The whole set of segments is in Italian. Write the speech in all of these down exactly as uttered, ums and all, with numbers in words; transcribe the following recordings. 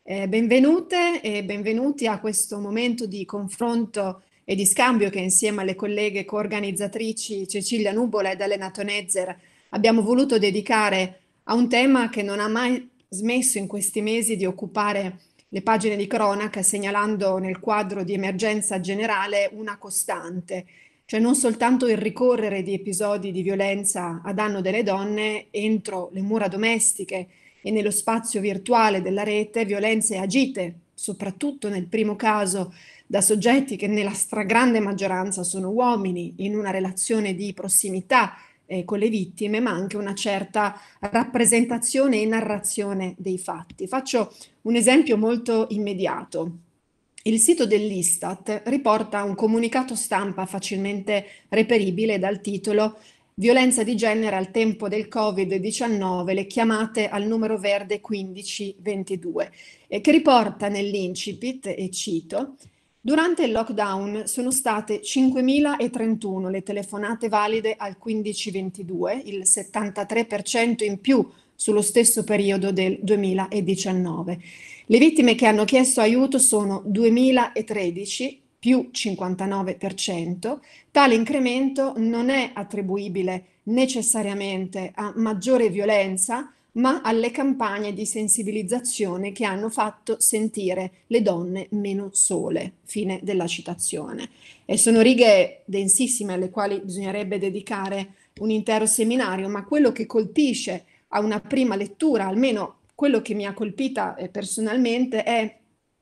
Eh, benvenute e benvenuti a questo momento di confronto e di scambio che insieme alle colleghe coorganizzatrici Cecilia Nubola ed Elena Tonezzer abbiamo voluto dedicare a un tema che non ha mai smesso in questi mesi di occupare le pagine di cronaca, segnalando nel quadro di emergenza generale una costante, cioè non soltanto il ricorrere di episodi di violenza a danno delle donne entro le mura domestiche e nello spazio virtuale della rete, violenze agite, soprattutto nel primo caso, da soggetti che nella stragrande maggioranza sono uomini, in una relazione di prossimità eh, con le vittime, ma anche una certa rappresentazione e narrazione dei fatti. Faccio un esempio molto immediato. Il sito dell'Istat riporta un comunicato stampa facilmente reperibile dal titolo Violenza di genere al tempo del Covid diciannove, le chiamate al numero verde quindici ventidue, eh, che riporta nell'incipit, e cito, durante il lockdown sono state cinquemilatrentuno le telefonate valide al quindici ventidue, il settantatré per cento in più sullo stesso periodo del duemiladiciannove. Le vittime che hanno chiesto aiuto sono duemilatredici, più cinquantanove per cento. Tale incremento non è attribuibile necessariamente a maggiore violenza, ma alle campagne di sensibilizzazione che hanno fatto sentire le donne meno sole. Fine della citazione. E sono righe densissime alle quali bisognerebbe dedicare un intero seminario, ma quello che colpisce a una prima lettura, almeno quello che mi ha colpita eh, personalmente, è,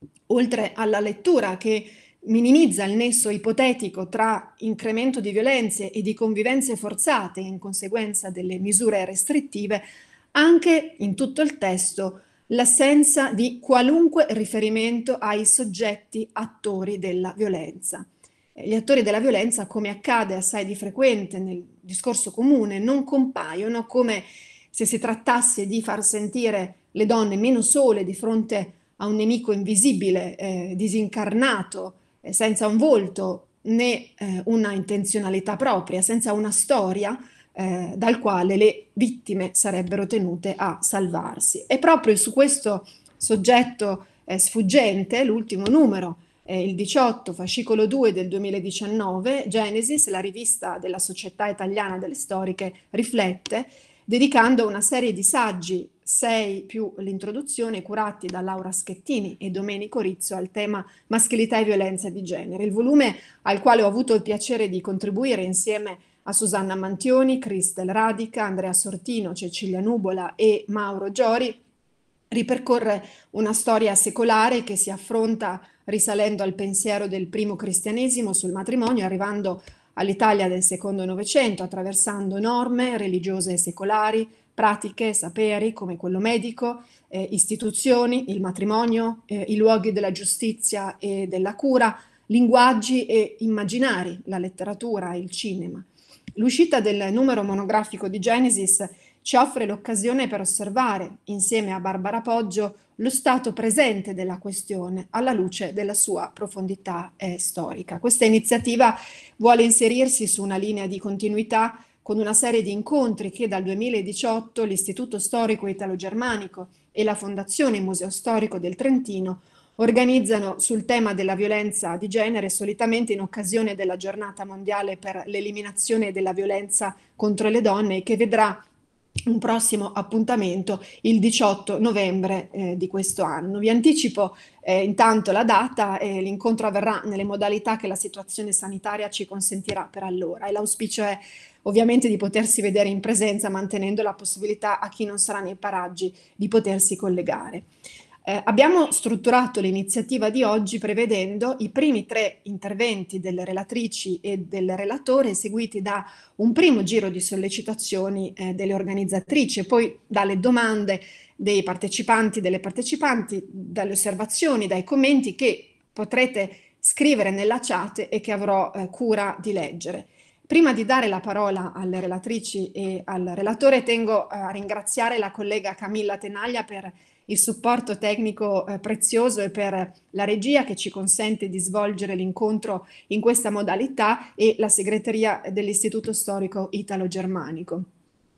oltre alla lettura che minimizza il nesso ipotetico tra incremento di violenze e di convivenze forzate in conseguenza delle misure restrittive, anche in tutto il testo l'assenza di qualunque riferimento ai soggetti attori della violenza. Gli attori della violenza, come accade assai di frequente nel discorso comune, non compaiono, come se si trattasse di far sentire le donne meno sole di fronte a un nemico invisibile, eh, disincarnato, eh, senza un volto né eh, una intenzionalità propria, senza una storia eh, dal quale le vittime sarebbero tenute a salvarsi. E proprio su questo soggetto eh, sfuggente, l'ultimo numero, eh, il diciotto, fascicolo due del duemiladiciannove, Genesis, la rivista della Società Italiana delle Storiche, riflette, dedicando una serie di saggi, sei più l'introduzione, curati da Laura Schettini e Domenico Rizzo al tema maschilità e violenza di genere. Il volume al quale ho avuto il piacere di contribuire insieme a Susanna Mantioni, Cristel Radica, Andrea Sortino, Cecilia Nubola e Mauro Giori, ripercorre una storia secolare che si affronta risalendo al pensiero del primo cristianesimo sul matrimonio, arrivando all'Italia del secondo Novecento, attraversando norme religiose e secolari, pratiche, saperi come quello medico, eh, istituzioni, il matrimonio, eh, i luoghi della giustizia e della cura, linguaggi e immaginari, la letteratura e il cinema. L'uscita del numero monografico di Genesis ci offre l'occasione per osservare, insieme a Barbara Poggio, lo stato presente della questione alla luce della sua profondità eh, storica. Questa iniziativa vuole inserirsi su una linea di continuità con una serie di incontri che dal duemiladiciotto l'Istituto Storico Italo-Germanico e la Fondazione Museo Storico del Trentino organizzano sul tema della violenza di genere, solitamente in occasione della Giornata Mondiale per l'eliminazione della violenza contro le donne, che vedrà un prossimo appuntamento il diciotto novembre eh, di questo anno. Vi anticipo eh, intanto la data, e l'incontro avverrà nelle modalità che la situazione sanitaria ci consentirà per allora, e l'auspicio è ovviamente di potersi vedere in presenza, mantenendo la possibilità a chi non sarà nei paraggi di potersi collegare. Eh, abbiamo strutturato l'iniziativa di oggi prevedendo i primi tre interventi delle relatrici e del relatore, seguiti da un primo giro di sollecitazioni eh, delle organizzatrici, e poi dalle domande dei partecipanti, delle partecipanti, dalle osservazioni, dai commenti che potrete scrivere nella chat e che avrò eh, cura di leggere. Prima di dare la parola alle relatrici e al relatore, tengo a ringraziare la collega Camilla Tenaglia per il supporto tecnico eh, prezioso e per la regia che ci consente di svolgere l'incontro in questa modalità, e la segreteria dell'Istituto Storico Italo-Germanico.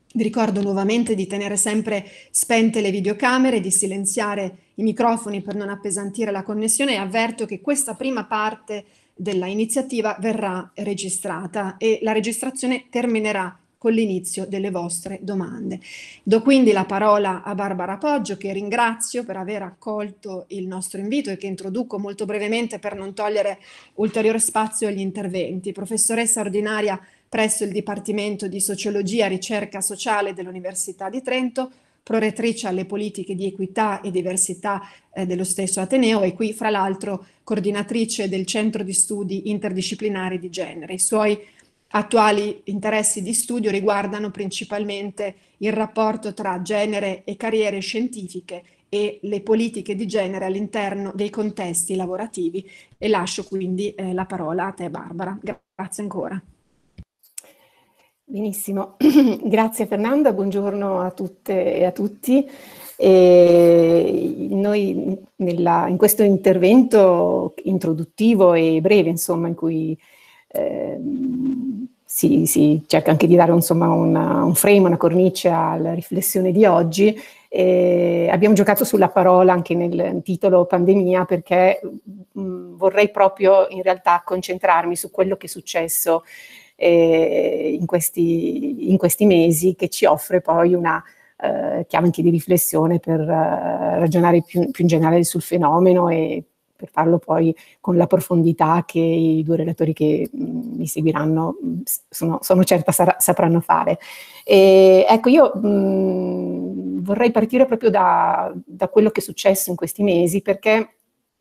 Vi ricordo nuovamente di tenere sempre spente le videocamere, di silenziare i microfoni per non appesantire la connessione, e avverto che questa prima parte della iniziativa verrà registrata e la registrazione terminerà con l'inizio delle vostre domande. Do quindi la parola a Barbara Poggio, che ringrazio per aver accolto il nostro invito e che introduco molto brevemente per non togliere ulteriore spazio agli interventi. Professoressa ordinaria presso il Dipartimento di Sociologia e Ricerca Sociale dell'Università di Trento, prorettrice alle politiche di equità e diversità eh, dello stesso Ateneo, e qui fra l'altro coordinatrice del Centro di Studi Interdisciplinari di Genere. I suoi attuali interessi di studio riguardano principalmente il rapporto tra genere e carriere scientifiche e le politiche di genere all'interno dei contesti lavorativi, e lascio quindi eh, la parola a te, Barbara. Grazie ancora. Benissimo, grazie Fernanda, buongiorno a tutte e a tutti. E noi nella, in questo intervento introduttivo e breve, insomma, in cui eh, si, si cerca anche di dare insomma, una, un frame, una cornice alla riflessione di oggi, eh, abbiamo giocato sulla parola anche nel titolo pandemia, perché mh, vorrei proprio in realtà concentrarmi su quello che è successo Eh, in, questi, in questi mesi, che ci offre poi una eh, chiave anche di riflessione per eh, ragionare più, più in generale sul fenomeno, e per farlo poi con la profondità che i due relatori che mh, mi seguiranno mh, sono, sono certa sarà, sapranno fare. E, ecco, io mh, vorrei partire proprio da, da quello che è successo in questi mesi, perché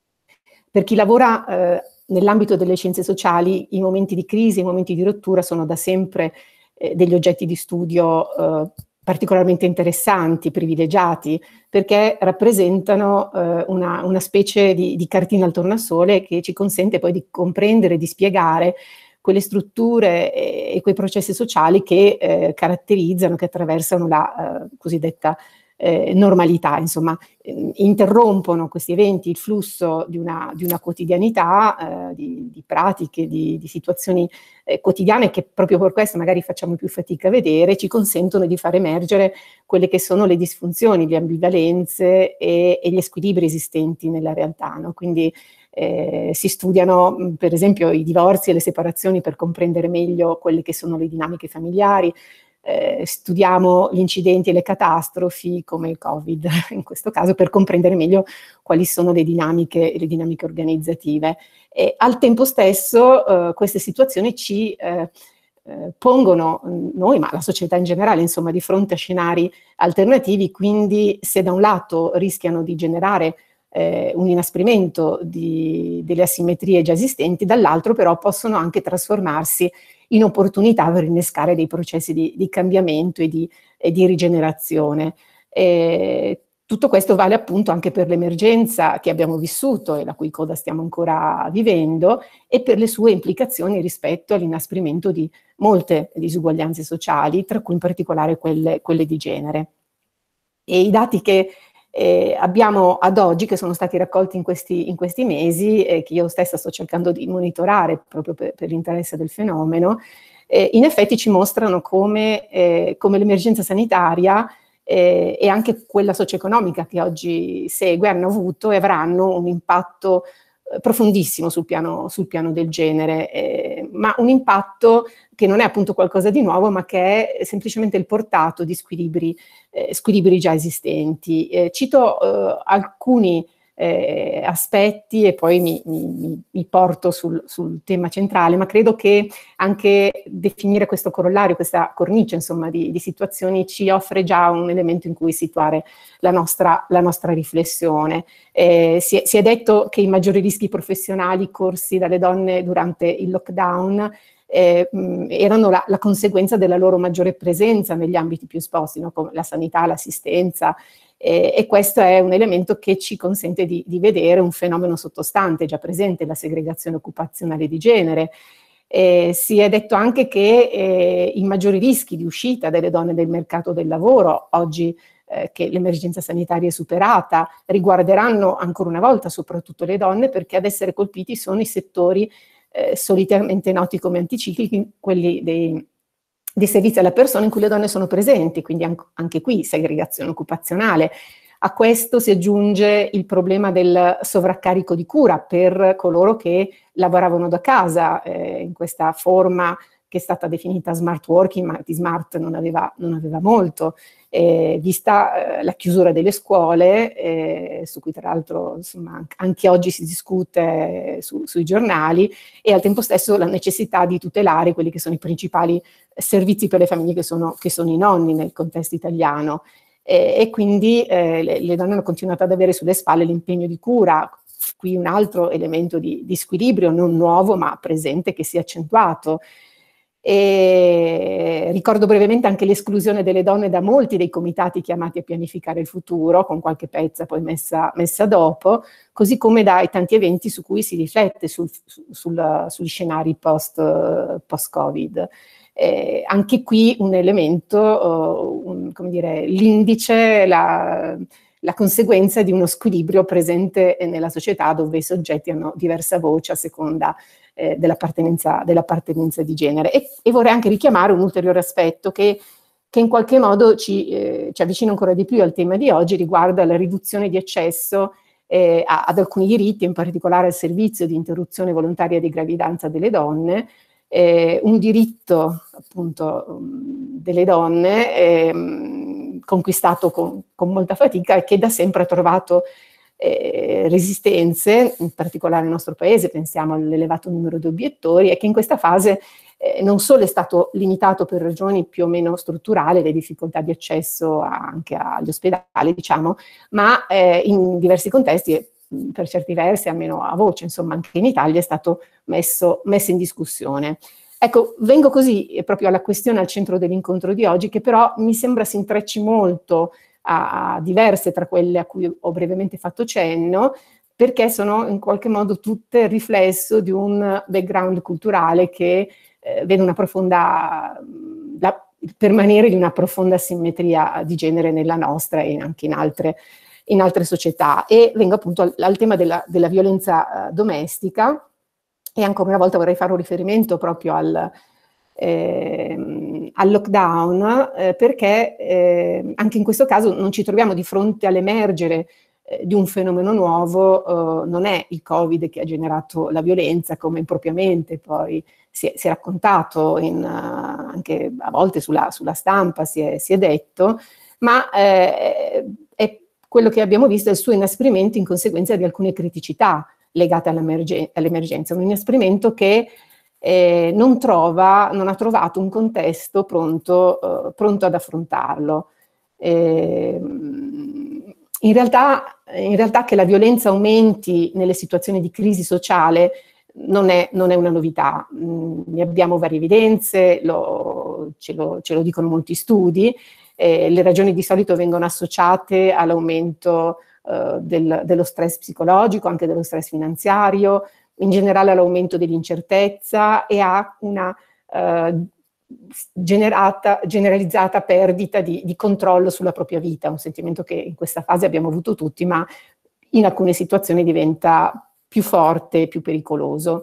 per chi lavora eh, nell'ambito delle scienze sociali, i momenti di crisi, i momenti di rottura sono da sempre eh, degli oggetti di studio eh, particolarmente interessanti, privilegiati, perché rappresentano eh, una, una specie di, di cartina al tornasole che ci consente poi di comprendere, di spiegare quelle strutture e, e quei processi sociali che eh, caratterizzano, che attraversano la eh, cosiddetta Eh, normalità, insomma, eh, interrompono questi eventi il flusso di una, di una quotidianità, eh, di, di pratiche, di, di situazioni eh, quotidiane che proprio per questo magari facciamo più fatica a vedere, ci consentono di far emergere quelle che sono le disfunzioni, le ambivalenze e, e gli squilibri esistenti nella realtà, no? Quindi eh, si studiano per esempio i divorzi e le separazioni per comprendere meglio quelle che sono le dinamiche familiari. Eh, studiamo gli incidenti e le catastrofi come il Covid in questo caso, per comprendere meglio quali sono le dinamiche, le dinamiche organizzative. E al tempo stesso eh, queste situazioni ci eh, eh, pongono noi, ma la società in generale, insomma, di fronte a scenari alternativi. Quindi se da un lato rischiano di generare eh, un inasprimento di, delle asimmetrie già esistenti, dall'altro però possono anche trasformarsi in opportunità per innescare dei processi di, di cambiamento e di, e di rigenerazione. E tutto questo vale appunto anche per l'emergenza che abbiamo vissuto e la cui coda stiamo ancora vivendo, e per le sue implicazioni rispetto all'inasprimento di molte disuguaglianze sociali, tra cui in particolare quelle, quelle di genere. E i dati che Eh, abbiamo ad oggi, che sono stati raccolti in questi, in questi mesi, e eh, che io stessa sto cercando di monitorare proprio per, per l'interesse del fenomeno, eh, in effetti ci mostrano come, eh, come l'emergenza sanitaria eh, e anche quella socio-economica che oggi segue hanno avuto e avranno un impatto eh, profondissimo sul piano, sul piano del genere, eh, ma un impatto che non è appunto qualcosa di nuovo, ma che è semplicemente il portato di squilibri, eh, squilibri già esistenti. Eh, cito eh, alcuni eh, aspetti e poi mi, mi, mi porto sul, sul tema centrale, ma credo che anche definire questo corollario, questa cornice insomma di, di situazioni, ci offre già un elemento in cui situare la nostra, la nostra riflessione. Eh, si, è, si è detto che i maggiori rischi professionali corsi dalle donne durante il lockdown Eh, mh, erano la, la conseguenza della loro maggiore presenza negli ambiti più esposti, no? Come la sanità, l'assistenza, eh, e questo è un elemento che ci consente di, di vedere un fenomeno sottostante già presente, la segregazione occupazionale di genere. Eh, si è detto anche che eh, i maggiori rischi di uscita delle donne del mercato del lavoro, oggi eh, che l'emergenza sanitaria è superata, riguarderanno ancora una volta soprattutto le donne, perché ad essere colpiti sono i settori Eh, solitamente noti come anticiclici, quelli dei, dei servizi alla persona in cui le donne sono presenti, quindi anche qui segregazione occupazionale. A questo si aggiunge il problema del sovraccarico di cura per coloro che lavoravano da casa, eh, in questa forma che è stata definita smart working, ma di smart non aveva, non aveva molto, eh, vista eh, la chiusura delle scuole, eh, su cui tra l'altro insomma, anche oggi si discute su, sui giornali, e al tempo stesso la necessità di tutelare quelli che sono i principali servizi per le famiglie che sono, che sono i nonni nel contesto italiano. Eh, e quindi eh, le, le donne hanno continuato ad avere sulle spalle l'impegno di cura. Qui un altro elemento di, di squilibrio, non nuovo ma presente, che si è accentuato. E ricordo brevemente anche l'esclusione delle donne da molti dei comitati chiamati a pianificare il futuro, con qualche pezza poi messa, messa dopo, così come dai tanti eventi su cui si riflette sul, sul, sugli scenari post, post-Covid. Eh, anche qui un elemento, uh, un, come dire, l'indice, la, la conseguenza di uno squilibrio presente nella società, dove i soggetti hanno diversa voce a seconda eh, dell'appartenenza, dell'appartenenza di genere. E, e vorrei anche richiamare un ulteriore aspetto che, che in qualche modo ci, eh, ci avvicina ancora di più al tema di oggi, riguardo alla riduzione di accesso eh, a, ad alcuni diritti, in particolare al servizio di interruzione volontaria di gravidanza delle donne. Eh, un diritto appunto um, delle donne eh, conquistato con, con molta fatica e che da sempre ha trovato eh, resistenze, in particolare nel nostro paese, pensiamo all'elevato numero di obiettori, e che in questa fase eh, non solo è stato limitato per ragioni più o meno strutturali, le difficoltà di accesso a, anche agli ospedali, diciamo, ma eh, in diversi contesti, per certi versi, almeno a voce, insomma, anche in Italia è stato messo, messo in discussione. Ecco, vengo così proprio alla questione al centro dell'incontro di oggi, che però mi sembra si intrecci molto a, a diverse tra quelle a cui ho brevemente fatto cenno, perché sono in qualche modo tutte riflesso di un background culturale che eh, vede una profonda, la, il permanere di una profonda simmetria di genere nella nostra e anche in altre in altre società. E vengo appunto al, al tema della, della violenza uh, domestica, e ancora una volta vorrei fare un riferimento proprio al, eh, al lockdown, eh, perché eh, anche in questo caso non ci troviamo di fronte all'emergere eh, di un fenomeno nuovo. Eh, non è il Covid che ha generato la violenza, come impropriamente poi si è, si è raccontato in, uh, anche a volte sulla, sulla stampa si è, si è detto, ma eh, è quello che abbiamo visto è il suo inasprimento in conseguenza di alcune criticità legate all'emergenza, un inasprimento che eh, non trova, non ha trovato un contesto pronto, eh, pronto ad affrontarlo. Eh, in realtà, in realtà che la violenza aumenti nelle situazioni di crisi sociale non è, non è una novità. Mm, ne abbiamo varie evidenze, lo, ce, lo, ce lo dicono molti studi. Eh, le ragioni di solito vengono associate all'aumento eh, del, dello stress psicologico, anche dello stress finanziario, in generale all'aumento dell'incertezza e a una eh, generata, generalizzata perdita di, di controllo sulla propria vita, un sentimento che in questa fase abbiamo avuto tutti, ma in alcune situazioni diventa più forte, più pericoloso.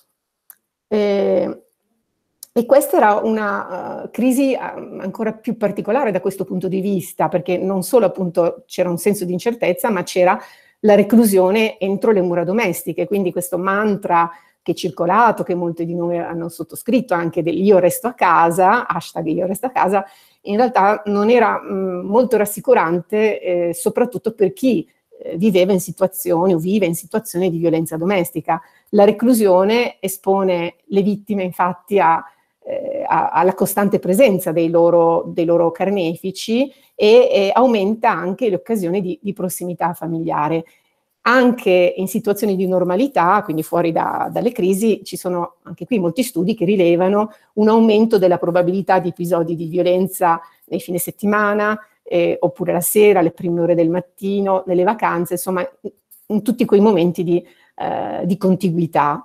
Eh, E questa era una uh, crisi uh, ancora più particolare da questo punto di vista, perché non solo appunto c'era un senso di incertezza, ma c'era la reclusione entro le mura domestiche, quindi questo mantra che è circolato, che molti di noi hanno sottoscritto, anche del io resto a casa, hashtag io resto a casa, in realtà non era mh, molto rassicurante, eh, soprattutto per chi eh, viveva in situazioni o vive in situazioni di violenza domestica. La reclusione espone le vittime infatti a Eh, alla costante presenza dei loro, dei loro carnefici e, e aumenta anche le occasioni di, di prossimità familiare. Anche in situazioni di normalità, quindi fuori da, dalle crisi, ci sono anche qui molti studi che rilevano un aumento della probabilità di episodi di violenza nei fine settimana, eh, oppure la sera, alle prime ore del mattino, nelle vacanze, insomma in tutti quei momenti di, eh, di contiguità.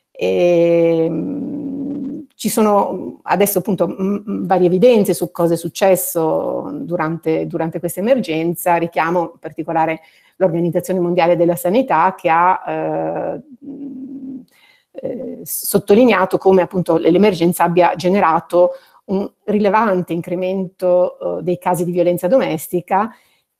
E, ci sono adesso appunto mh, varie evidenze su cosa è successo durante, durante questa emergenza. Richiamo in particolare l'Organizzazione Mondiale della Sanità, che ha eh, eh, sottolineato come appunto l'emergenza abbia generato un rilevante incremento uh, dei casi di violenza domestica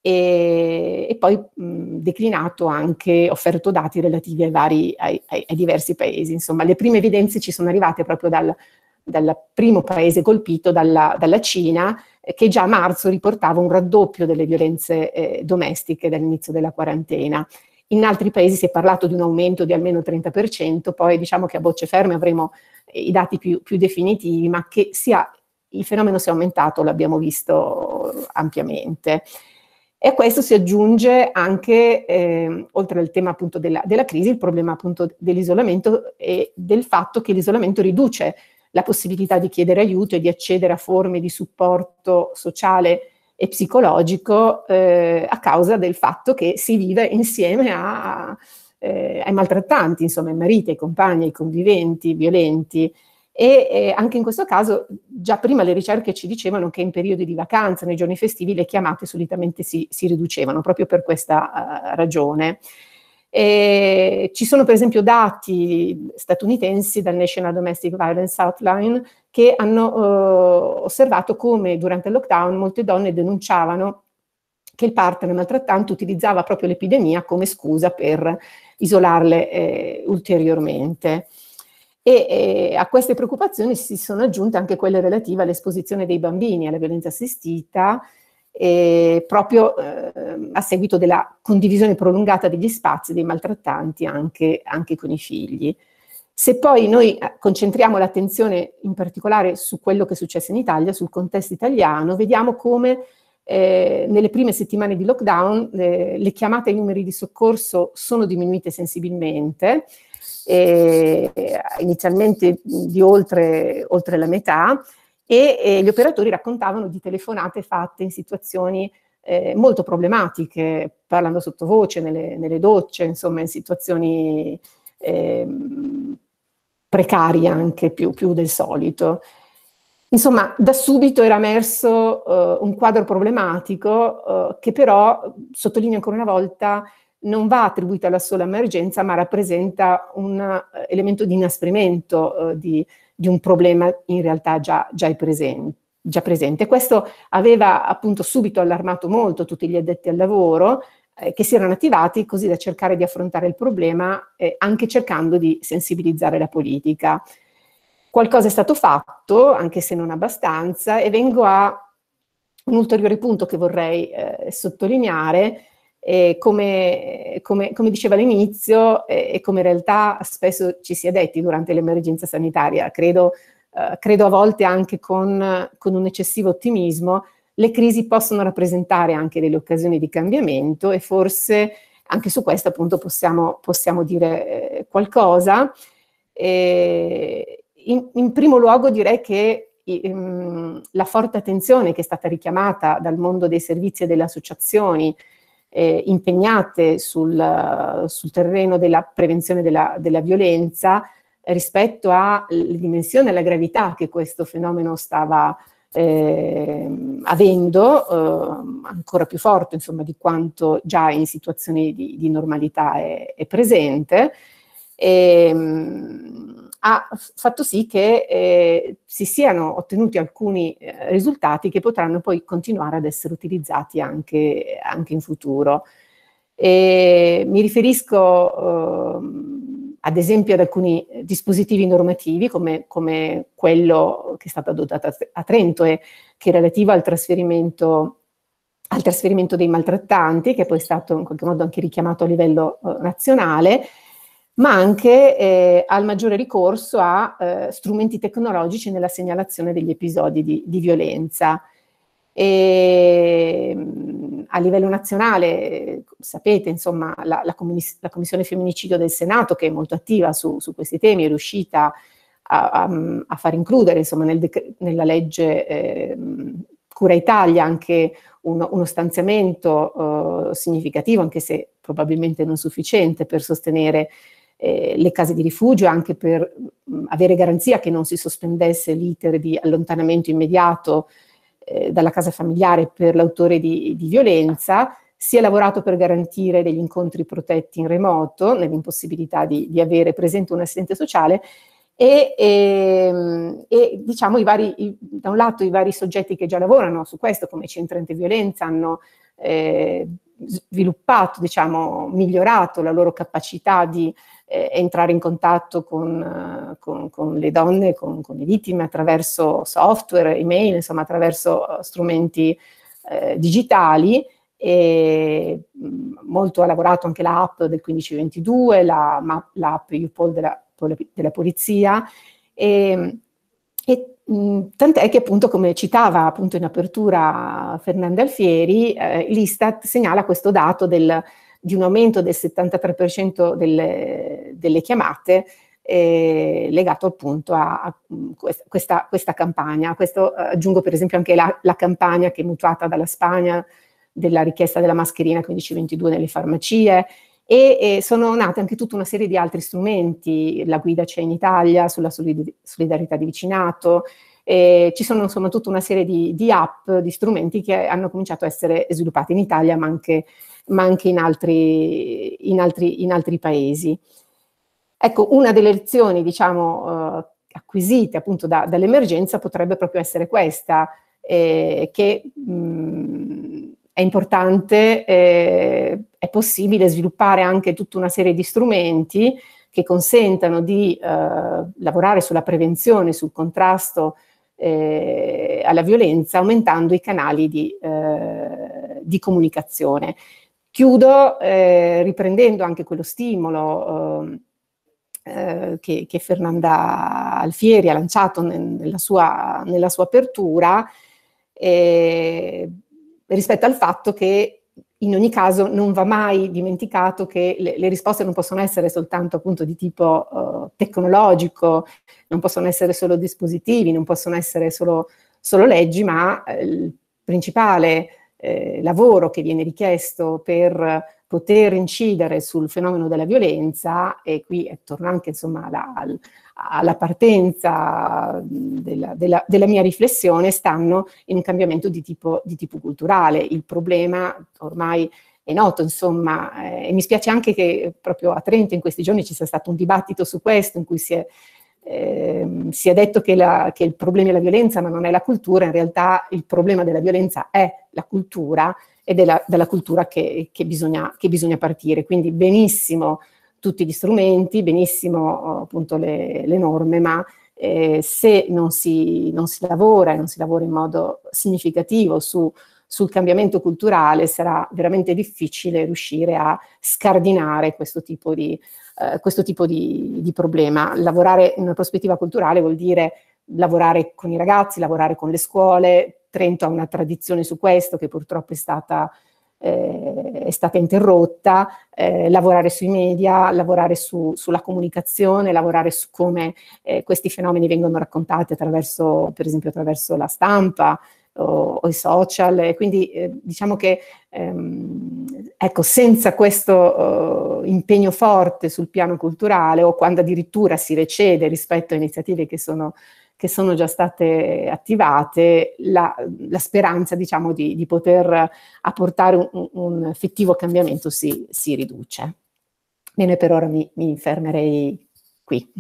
e, e poi mh, declinato anche, offerto dati relativi ai, vari, ai, ai, ai diversi paesi. Insomma, le prime evidenze ci sono arrivate proprio dal, dal primo paese colpito, dalla, dalla Cina, eh, che già a marzo riportava un raddoppio delle violenze eh, domestiche dall'inizio della quarantena. In altri paesi si è parlato di un aumento di almeno il trenta per cento, poi diciamo che a bocce ferme avremo i dati più, più definitivi, ma che sia, il fenomeno sia aumentato l'abbiamo visto ampiamente. E a questo si aggiunge anche, eh, oltre al tema appunto della, della crisi, il problema appunto dell'isolamento e del fatto che l'isolamento riduce la possibilità di chiedere aiuto e di accedere a forme di supporto sociale e psicologico eh, a causa del fatto che si vive insieme a, eh, ai maltrattanti, insomma, ai mariti, ai compagni, ai conviventi violenti. E eh, anche in questo caso, già prima le ricerche ci dicevano che in periodi di vacanza, nei giorni festivi, le chiamate solitamente si, si riducevano proprio per questa uh, ragione. E ci sono per esempio dati statunitensi dal National Domestic Violence Hotline che hanno uh, osservato come durante il lockdown molte donne denunciavano che il partner maltrattante utilizzava proprio l'epidemia come scusa per isolarle eh, ulteriormente. E eh, a queste preoccupazioni si sono aggiunte anche quelle relative all'esposizione dei bambini alla violenza assistita, eh, proprio eh, a seguito della condivisione prolungata degli spazi dei maltrattanti anche, anche con i figli. Se poi noi concentriamo l'attenzione in particolare su quello che è successo in Italia, sul contesto italiano, vediamo come eh, nelle prime settimane di lockdown eh, le chiamate ai numeri di soccorso sono diminuite sensibilmente, eh, inizialmente di oltre, oltre la metà, e, e gli operatori raccontavano di telefonate fatte in situazioni eh, molto problematiche, parlando sottovoce, nelle, nelle docce, insomma in situazioni eh, precarie anche più, più del solito. Insomma, da subito era emerso uh, un quadro problematico uh, che però, sottolineo ancora una volta, non va attribuito alla sola emergenza, ma rappresenta un uh, elemento di inasprimento uh, di, di un problema in realtà già, già, presente, già presente. Questo aveva appunto subito allarmato molto tutti gli addetti al lavoro, eh, che si erano attivati così da cercare di affrontare il problema, eh, anche cercando di sensibilizzare la politica. Qualcosa è stato fatto, anche se non abbastanza, e vengo a un ulteriore punto che vorrei eh, sottolineare, eh, come, come, come diceva all'inizio eh, e come in realtà spesso ci si è detti durante l'emergenza sanitaria, credo, eh, credo a volte anche con, con un eccessivo ottimismo, le crisi possono rappresentare anche delle occasioni di cambiamento e forse anche su questo appunto possiamo, possiamo dire eh, qualcosa. Eh, In, in primo luogo direi che um, la forte attenzione che è stata richiamata dal mondo dei servizi e delle associazioni eh, impegnate sul, sul terreno della prevenzione della, della violenza eh, rispetto alle dimensioni e alla gravità che questo fenomeno stava eh, avendo, eh, ancora più forte insomma di quanto già in situazioni di, di normalità è, è presente. E, um, ha fatto sì che eh, si siano ottenuti alcuni eh, risultati che potranno poi continuare ad essere utilizzati anche, anche in futuro. E mi riferisco eh, ad esempio ad alcuni dispositivi normativi come, come quello che è stato adottato a, a Trento e che è relativo al trasferimento, al trasferimento dei maltrattanti, che poi è stato in qualche modo anche richiamato a livello eh, nazionale, ma anche eh, al maggiore ricorso a eh, strumenti tecnologici nella segnalazione degli episodi di, di violenza. E, mh, a livello nazionale, sapete, insomma, la, la, commiss- la Commissione Femminicidio del Senato, che è molto attiva su, su questi temi, è riuscita a, a, a far includere, insomma, nel dec- nella legge eh, Cura Italia anche uno, uno stanziamento eh, significativo, anche se probabilmente non sufficiente, per sostenere Eh, le case di rifugio, anche per mh, avere garanzia che non si sospendesse l'iter di allontanamento immediato eh, dalla casa familiare per l'autore di, di violenza. Si è lavorato per garantire degli incontri protetti in remoto, nell'impossibilità di, di avere presente un assistente sociale, e, e, e diciamo i vari, i, da un lato i vari soggetti che già lavorano su questo, come i centri antiviolenza, hanno eh, sviluppato, diciamo, migliorato la loro capacità di eh, entrare in contatto con, uh, con, con le donne, con, con le vittime attraverso software, email, insomma attraverso uh, strumenti uh, digitali. E mh, molto ha lavorato anche l'app del quindici ventidue, la, l'app U P O L della, della polizia, e, e mh, tant'è che appunto, come citava appunto in apertura Fernanda Alfieri, eh, l'Istat segnala questo dato del, di un aumento del settantatré per cento delle, delle chiamate eh, legato appunto a, a questa, questa campagna. Questo eh, aggiungo per esempio anche la, la campagna che è mutuata dalla Spagna della richiesta della mascherina quindici ventidue nelle farmacie, e, e sono nate anche tutta una serie di altri strumenti, la guida c'è in Italia sulla solidarietà di vicinato, e ci sono insomma tutta una serie di, di app, di strumenti che hanno cominciato a essere sviluppati in Italia, ma anche, ma anche in, altri, in, altri, in altri paesi. Ecco, una delle lezioni, diciamo, eh, acquisite appunto da, dall'emergenza potrebbe proprio essere questa, eh, che mh, è importante, eh, è possibile sviluppare anche tutta una serie di strumenti che consentano di eh, lavorare sulla prevenzione, sul contrasto eh, alla violenza, aumentando i canali di, eh, di comunicazione. Chiudo eh, riprendendo anche quello stimolo eh, eh, che, che Fernanda Alfieri ha lanciato nel, nella, sua, nella sua apertura, eh, rispetto al fatto che in ogni caso non va mai dimenticato che le, le risposte non possono essere soltanto appunto di tipo uh, tecnologico, non possono essere solo dispositivi, non possono essere solo, solo leggi, ma eh, il principale eh, lavoro che viene richiesto per poter incidere sul fenomeno della violenza, e qui eh, torno anche insomma alla, alla partenza della, della, della mia riflessione, stanno in un cambiamento di tipo, di tipo culturale. Il problema ormai è noto, insomma, eh, e mi spiace anche che proprio a Trento in questi giorni ci sia stato un dibattito su questo, in cui si è, eh, si è detto che, la, che il problema è la violenza ma non è la cultura. In realtà il problema della violenza è la cultura, ed è la, dalla cultura che, che, bisogna, che bisogna partire. Quindi benissimo tutti gli strumenti, benissimo appunto le, le norme, ma eh, se non si, non si lavora e non si lavora in modo significativo su, sul cambiamento culturale, sarà veramente difficile riuscire a scardinare questo tipo di, eh, questo tipo di, di problema. Lavorare in una prospettiva culturale vuol dire lavorare con i ragazzi, lavorare con le scuole. Trento ha una tradizione su questo che purtroppo è stata, eh, è stata interrotta, eh, lavorare sui media, lavorare su, sulla comunicazione, lavorare su come eh, questi fenomeni vengono raccontati attraverso, per esempio attraverso la stampa o, o i social, e quindi eh, diciamo che ehm, ecco, senza questo eh, impegno forte sul piano culturale, o quando addirittura si recede rispetto a iniziative che sono che sono già state attivate, la, la speranza, diciamo, di, di poter apportare un, un effettivo cambiamento si, si riduce. Bene, per ora mi, mi fermerei qui.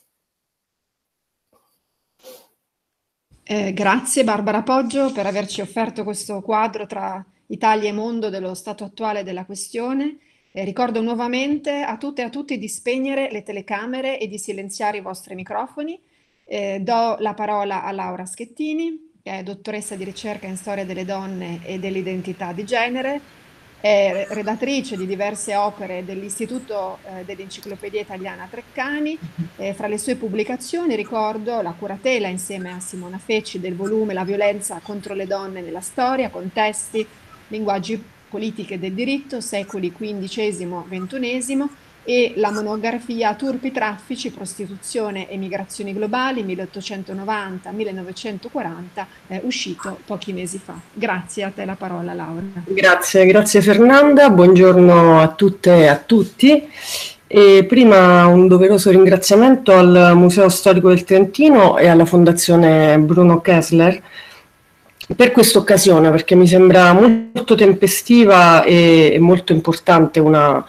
Eh, grazie Barbara Poggio per averci offerto questo quadro tra Italia e mondo dello stato attuale della questione. Eh, ricordo nuovamente a tutte e a tutti di spegnere le telecamere e di silenziare i vostri microfoni. Eh, do la parola a Laura Schettini, che è dottoressa di ricerca in storia delle donne e dell'identità di genere, è redattrice di diverse opere dell'Istituto eh, dell'Enciclopedia Italiana Treccani. Eh, fra le sue pubblicazioni ricordo la curatela insieme a Simona Fecci del volume La violenza contro le donne nella storia, contesti, linguaggi, politiche del diritto, secoli quindicesimo ventunesimo, e la monografia Turpi, traffici, prostituzione e migrazioni globali milleottocentonovanta millenovecentoquaranta, eh, uscito pochi mesi fa. Grazie, a te la parola Laura. Grazie, grazie Fernanda, buongiorno a tutte e a tutti. E prima un doveroso ringraziamento al Museo Storico del Trentino e alla Fondazione Bruno Kessler per questa occasione, perché mi sembra molto tempestiva e molto importante una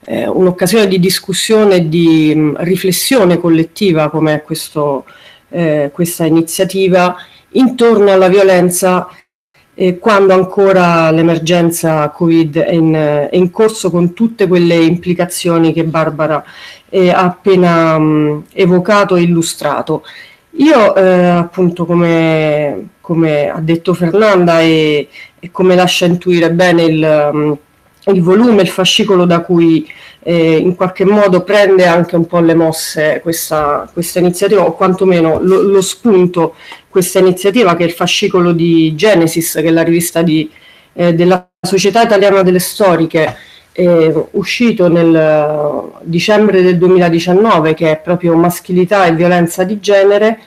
eh, un'occasione di discussione e di mh, riflessione collettiva come è questo, eh, questa iniziativa intorno alla violenza eh, quando ancora l'emergenza Covid è in, è in corso, con tutte quelle implicazioni che Barbara eh, ha appena mh, evocato e illustrato. Io eh, appunto come, come ha detto Fernanda e, e come lascia intuire bene il, um, il volume, il fascicolo da cui eh, in qualche modo prende anche un po' le mosse questa, questa iniziativa, o quantomeno lo, lo spunto questa iniziativa, che è il fascicolo di Genesis, che è la rivista di, eh, della Società Italiana delle Storiche, eh, uscito nel dicembre del duemiladiciannove, che è proprio maschilità e violenza di genere.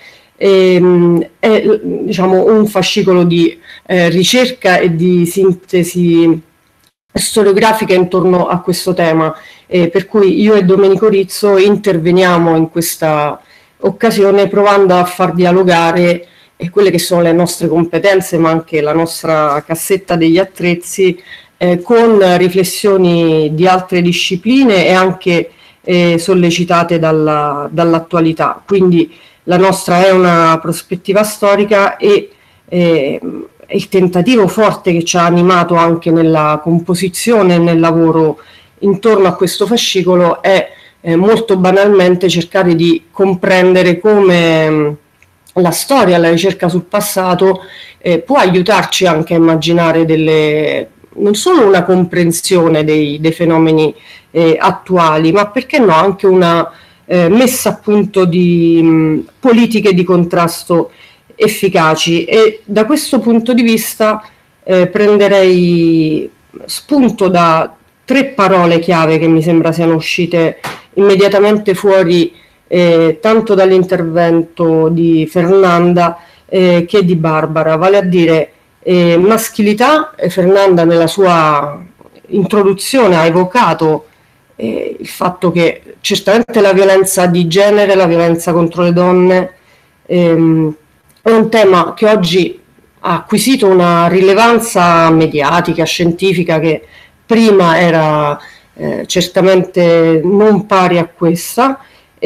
E, è diciamo un fascicolo di eh, ricerca e di sintesi storiografica intorno a questo tema, eh, per cui io e Domenico Rizzo interveniamo in questa occasione provando a far dialogare eh, quelle che sono le nostre competenze, ma anche la nostra cassetta degli attrezzi, eh, con riflessioni di altre discipline e anche eh, sollecitate dalla, dall'attualità. Quindi la nostra è una prospettiva storica e eh, il tentativo forte che ci ha animato anche nella composizione e nel lavoro intorno a questo fascicolo è eh, molto banalmente cercare di comprendere come mh, la storia, la ricerca sul passato eh, può aiutarci anche a immaginare delle, non solo una comprensione dei, dei fenomeni eh, attuali, ma perché no anche una Eh, messa a punto di mh, politiche di contrasto efficaci. E da questo punto di vista eh, prenderei spunto da tre parole chiave che mi sembra siano uscite immediatamente fuori eh, tanto dall'intervento di Fernanda eh, che di Barbara, vale a dire eh, maschilità. eh, Fernanda nella sua introduzione ha evocato Eh, il fatto che certamente la violenza di genere, la violenza contro le donne ehm, è un tema che oggi ha acquisito una rilevanza mediatica, scientifica, che prima era eh, certamente non pari a questa,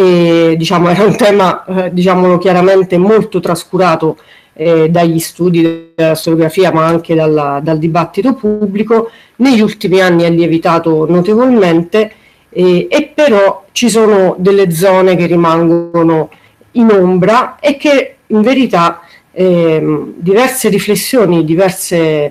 e diciamo era un tema, eh, diciamolo chiaramente, molto trascurato eh, dagli studi della storiografia, ma anche dalla, dal dibattito pubblico. Negli ultimi anni è lievitato notevolmente. E, e però ci sono delle zone che rimangono in ombra e che in verità eh, diverse riflessioni, diverse,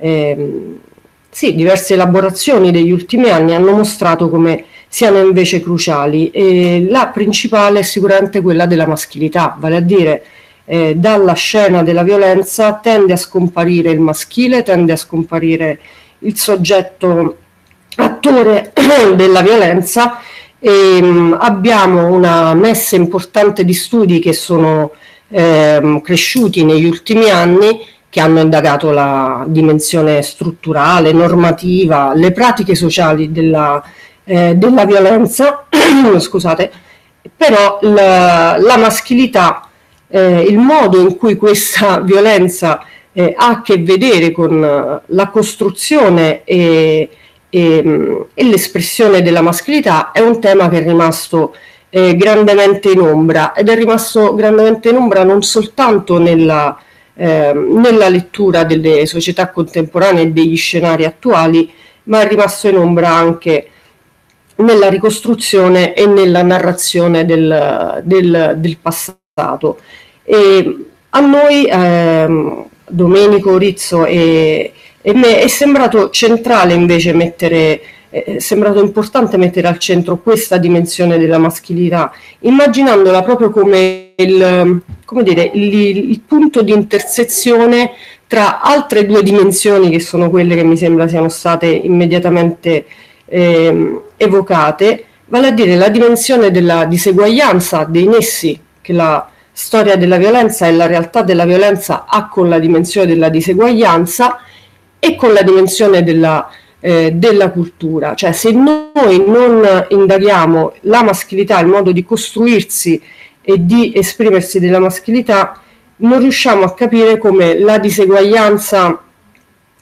eh, sì, diverse elaborazioni degli ultimi anni hanno mostrato come siano invece cruciali. E la principale è sicuramente quella della maschilità, vale a dire eh, dalla scena della violenza tende a scomparire il maschile, tende a scomparire il soggetto attore della violenza, e mh, abbiamo una messe importante di studi che sono eh, cresciuti negli ultimi anni, che hanno indagato la dimensione strutturale, normativa, le pratiche sociali della, eh, della violenza, scusate, però la, la maschilità, eh, il modo in cui questa violenza eh, ha a che vedere con la costruzione e E, e l'espressione della maschilità è un tema che è rimasto eh, grandemente in ombra, ed è rimasto grandemente in ombra non soltanto nella, eh, nella lettura delle società contemporanee e degli scenari attuali, ma è rimasto in ombra anche nella ricostruzione e nella narrazione del, del, del passato. E a noi, eh, Domenico Rizzo e E me è sembrato centrale invece mettere, è sembrato importante mettere al centro questa dimensione della maschilità, immaginandola proprio come il, come dire, il, il punto di intersezione tra altre due dimensioni, che sono quelle che mi sembra siano state immediatamente eh, evocate, vale a dire la dimensione della diseguaglianza, dei nessi che la storia della violenza e la realtà della violenza ha con la dimensione della diseguaglianza e con la dimensione della, eh, della cultura. Cioè, se noi non indaghiamo la maschilità, il modo di costruirsi e di esprimersi della maschilità, non riusciamo a capire come la diseguaglianza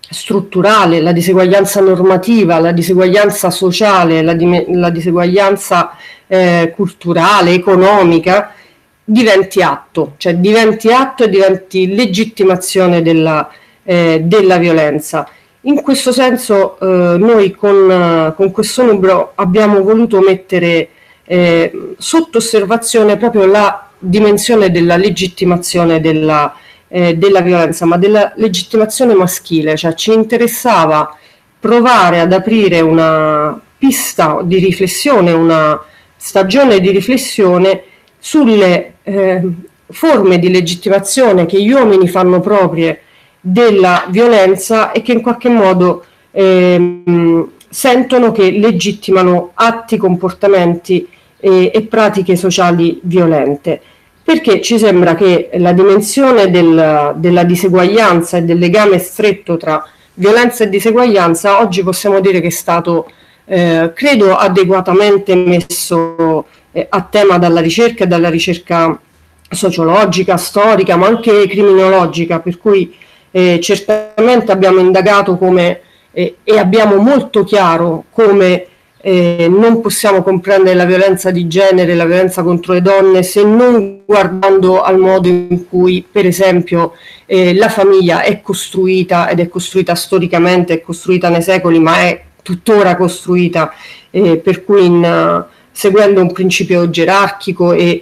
strutturale, la diseguaglianza normativa, la diseguaglianza sociale, la, la diseguaglianza eh, culturale, economica, diventi atto, cioè diventi atto e diventi legittimazione della, eh, della violenza. In questo senso eh, noi con, con questo numero abbiamo voluto mettere eh, sotto osservazione proprio la dimensione della legittimazione della Eh, della violenza, ma della legittimazione maschile, cioè ci interessava provare ad aprire una pista di riflessione, una stagione di riflessione sulle eh, forme di legittimazione che gli uomini fanno proprie della violenza e che in qualche modo eh, sentono che legittimano atti, comportamenti e, e pratiche sociali violente. Perché ci sembra che la dimensione del, della diseguaglianza e del legame stretto tra violenza e diseguaglianza oggi possiamo dire che è stato, eh, credo, adeguatamente messo eh, a tema dalla ricerca e dalla ricerca sociologica, storica, ma anche criminologica, per cui eh, certamente abbiamo indagato come, eh, e abbiamo molto chiaro come Eh, non possiamo comprendere la violenza di genere, la violenza contro le donne, se non guardando al modo in cui, per esempio, eh, la famiglia è costruita, ed è costruita storicamente, è costruita nei secoli, ma è tuttora costruita, eh, per cui in, uh, seguendo un principio gerarchico e,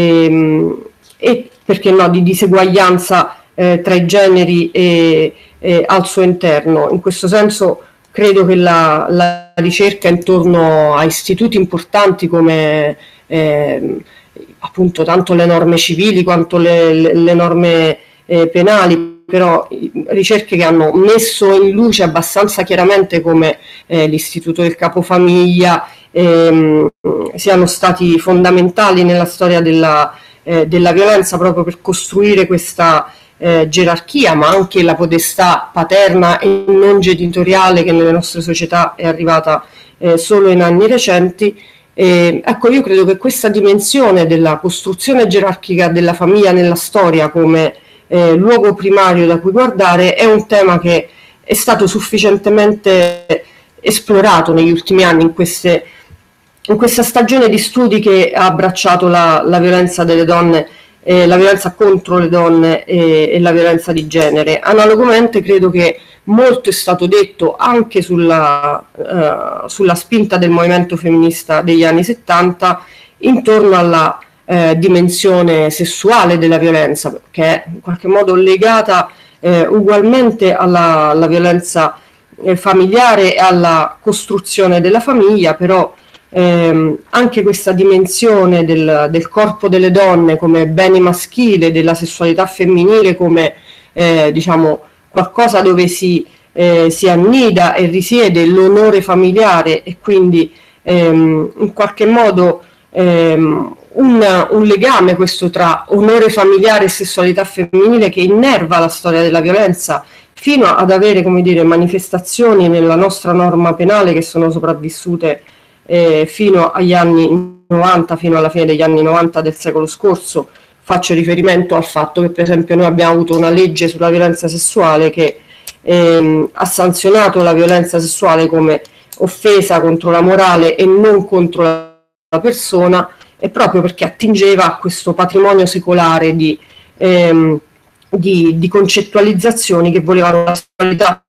e, e perché no, di diseguaglianza eh, tra i generi e, e al suo interno. In questo senso credo che la, la ricerca intorno a istituti importanti come eh, appunto tanto le norme civili quanto le, le, le norme eh, penali, però ricerche che hanno messo in luce abbastanza chiaramente come eh, l'istituto del capofamiglia ehm, siano stati fondamentali nella storia della, eh, della violenza, proprio per costruire questa Eh, gerarchia, ma anche la potestà paterna e non genitoriale che nelle nostre società è arrivata eh, solo in anni recenti. Eh, ecco, io credo che questa dimensione della costruzione gerarchica della famiglia nella storia come eh, luogo primario da cui guardare è un tema che è stato sufficientemente esplorato negli ultimi anni in queste in questa stagione di studi che ha abbracciato la, la violenza delle donne, eh, la violenza contro le donne e, e la violenza di genere. Analogamente credo che molto è stato detto anche sulla, uh, sulla spinta del movimento femminista degli anni settanta intorno alla eh, dimensione sessuale della violenza, che è in qualche modo legata eh, ugualmente alla, alla violenza eh, familiare e alla costruzione della famiglia, però ehm, anche questa dimensione del, del corpo delle donne come bene maschile, della sessualità femminile come eh, diciamo qualcosa dove si, eh, si annida e risiede l'onore familiare e quindi ehm, in qualche modo ehm, un, un legame questo tra onore familiare e sessualità femminile che innerva la storia della violenza fino ad avere, come dire, manifestazioni nella nostra norma penale che sono sopravvissute eh, fino agli anni novanta, fino alla fine degli anni novanta del secolo scorso. Faccio riferimento al fatto che per esempio noi abbiamo avuto una legge sulla violenza sessuale che ehm, ha sanzionato la violenza sessuale come offesa contro la morale e non contro la persona, e proprio perché attingeva a questo patrimonio secolare di, ehm, di, di concettualizzazioni che volevano la sessualità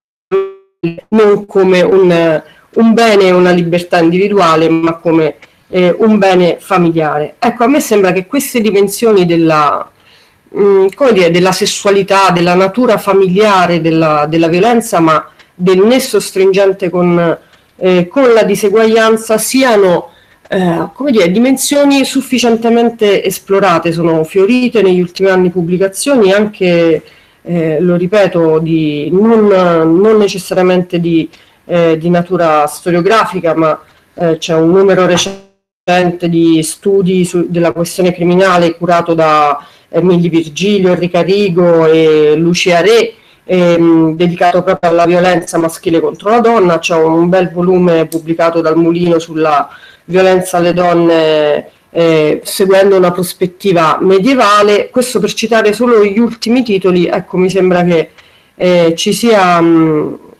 non come un, un bene e una libertà individuale, ma come eh, un bene familiare. Ecco, a me sembra che queste dimensioni della, mh, come dire, della sessualità, della natura familiare della, della violenza, ma del nesso stringente con, eh, con la diseguaglianza siano Eh, come dire, dimensioni sufficientemente esplorate, sono fiorite negli ultimi anni pubblicazioni anche, eh, lo ripeto, di, non, non necessariamente di, eh, di natura storiografica, ma eh, c'è un numero recente di studi su, della questione criminale curato da Emily Virgilio, Enrica Rigo e Lucia Re, ehm, dedicato proprio alla violenza maschile contro la donna. C'è un bel volume pubblicato dal Mulino sulla violenza alle donne eh, seguendo una prospettiva medievale. Questo per citare solo gli ultimi titoli. Ecco, mi sembra che eh, ci sia mh,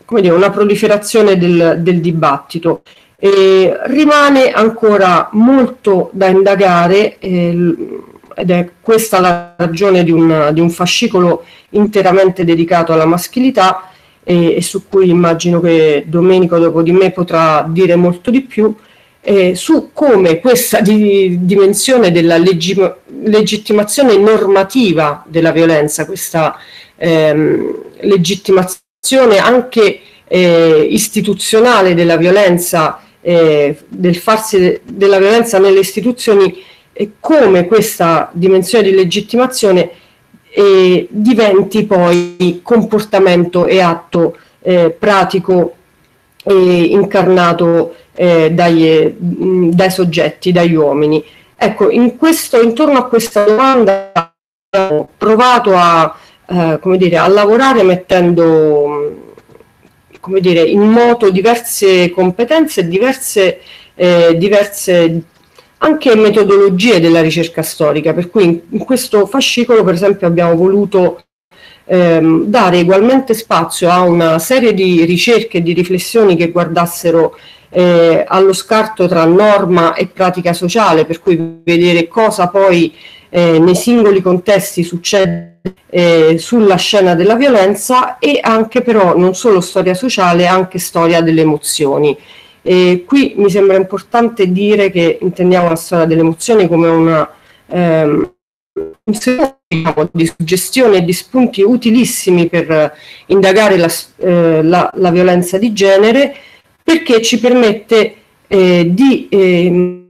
come dire, una proliferazione del, del dibattito. E rimane ancora molto da indagare, eh, ed è questa la ragione di un, di un fascicolo interamente dedicato alla maschilità, e, e su cui immagino che Domenico dopo di me potrà dire molto di più, eh, su come questa di, dimensione della leggi, legittimazione normativa della violenza, questa ehm, legittimazione anche eh, istituzionale della violenza, eh, del farsi de, della violenza nelle istituzioni, e come questa dimensione di legittimazione eh, diventi poi comportamento e atto eh, pratico e incarnato eh, dai, dai soggetti, dagli uomini. Ecco, in questo, intorno a questa domanda ho provato a, eh, come dire, a lavorare mettendo, come dire, in moto diverse competenze, diverse, eh, diverse anche metodologie della ricerca storica, per cui in, in questo fascicolo, per esempio, abbiamo voluto ehm, dare ugualmente spazio a una serie di ricerche e di riflessioni che guardassero eh, allo scarto tra norma e pratica sociale, per cui vedere cosa poi eh, nei singoli contesti succede eh, sulla scena della violenza, e anche però non solo storia sociale, anche storia delle emozioni. E qui mi sembra importante dire che intendiamo la storia delle emozioni come una, ehm, un segnale, diciamo, di suggestione e di spunti utilissimi per indagare la, eh, la, la violenza di genere, perché ci permette eh, di eh,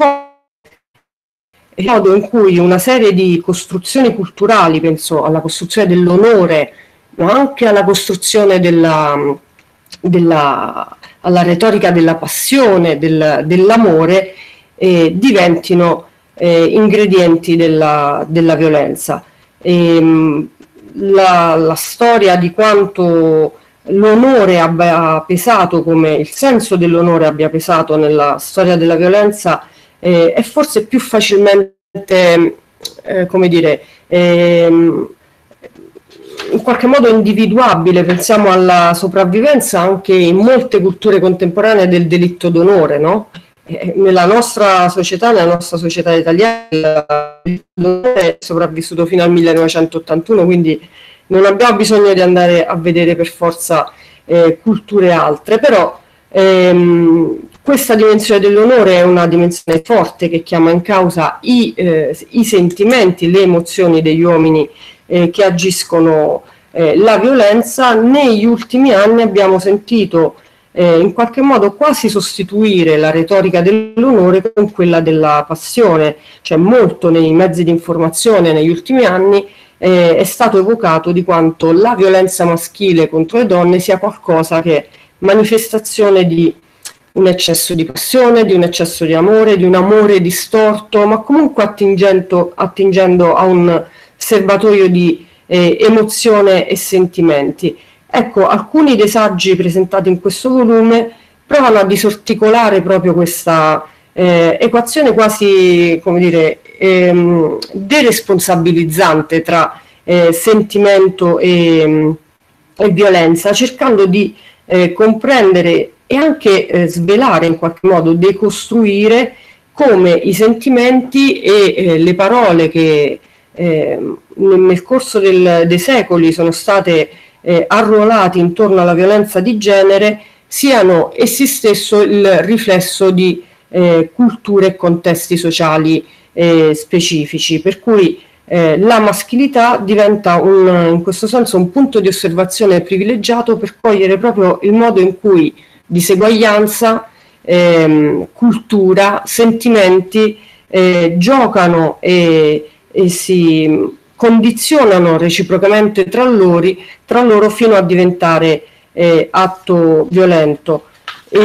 il modo in cui una serie di costruzioni culturali, penso alla costruzione dell'onore, ma anche alla costruzione della, della alla retorica della passione, del, dell'amore, eh, diventino eh, ingredienti della, della violenza. E, la, la storia di quanto l'onore abbia pesato, come il senso dell'onore abbia pesato nella storia della violenza, eh, è forse più facilmente, eh, come dire, eh, in qualche modo individuabile. Pensiamo alla sopravvivenza anche in molte culture contemporanee del delitto d'onore, no? Eh, nella nostra società, nella nostra società italiana, il delitto d'onore è sopravvissuto fino al millenovecentottantuno, quindi non abbiamo bisogno di andare a vedere per forza eh, culture altre, però ehm, questa dimensione dell'onore è una dimensione forte che chiama in causa i, eh, i sentimenti, le emozioni degli uomini Eh, che agiscono eh, la violenza. Negli ultimi anni abbiamo sentito eh, in qualche modo quasi sostituire la retorica dell'onore con quella della passione, cioè molto nei mezzi di informazione negli ultimi anni eh, è stato evocato di quanto la violenza maschile contro le donne sia qualcosa che è manifestazione di un eccesso di passione, di un eccesso di amore, di un amore distorto, ma comunque attingendo, attingendo a un serbatoio di eh, emozione e sentimenti. Ecco, alcuni dei saggi presentati in questo volume provano a disarticolare proprio questa eh, equazione quasi, come dire, ehm, deresponsabilizzante tra eh, sentimento e, e violenza, cercando di eh, comprendere e anche eh, svelare, in qualche modo decostruire come i sentimenti e eh, le parole che Eh, nel corso del, dei secoli sono state eh, arruolati intorno alla violenza di genere siano essi stesso il riflesso di eh, culture e contesti sociali eh, specifici, per cui eh, la maschilità diventa un, in questo senso un punto di osservazione privilegiato per cogliere proprio il modo in cui diseguaglianza, ehm, cultura, sentimenti eh, giocano e e si condizionano reciprocamente tra loro, tra loro fino a diventare eh, atto violento. E,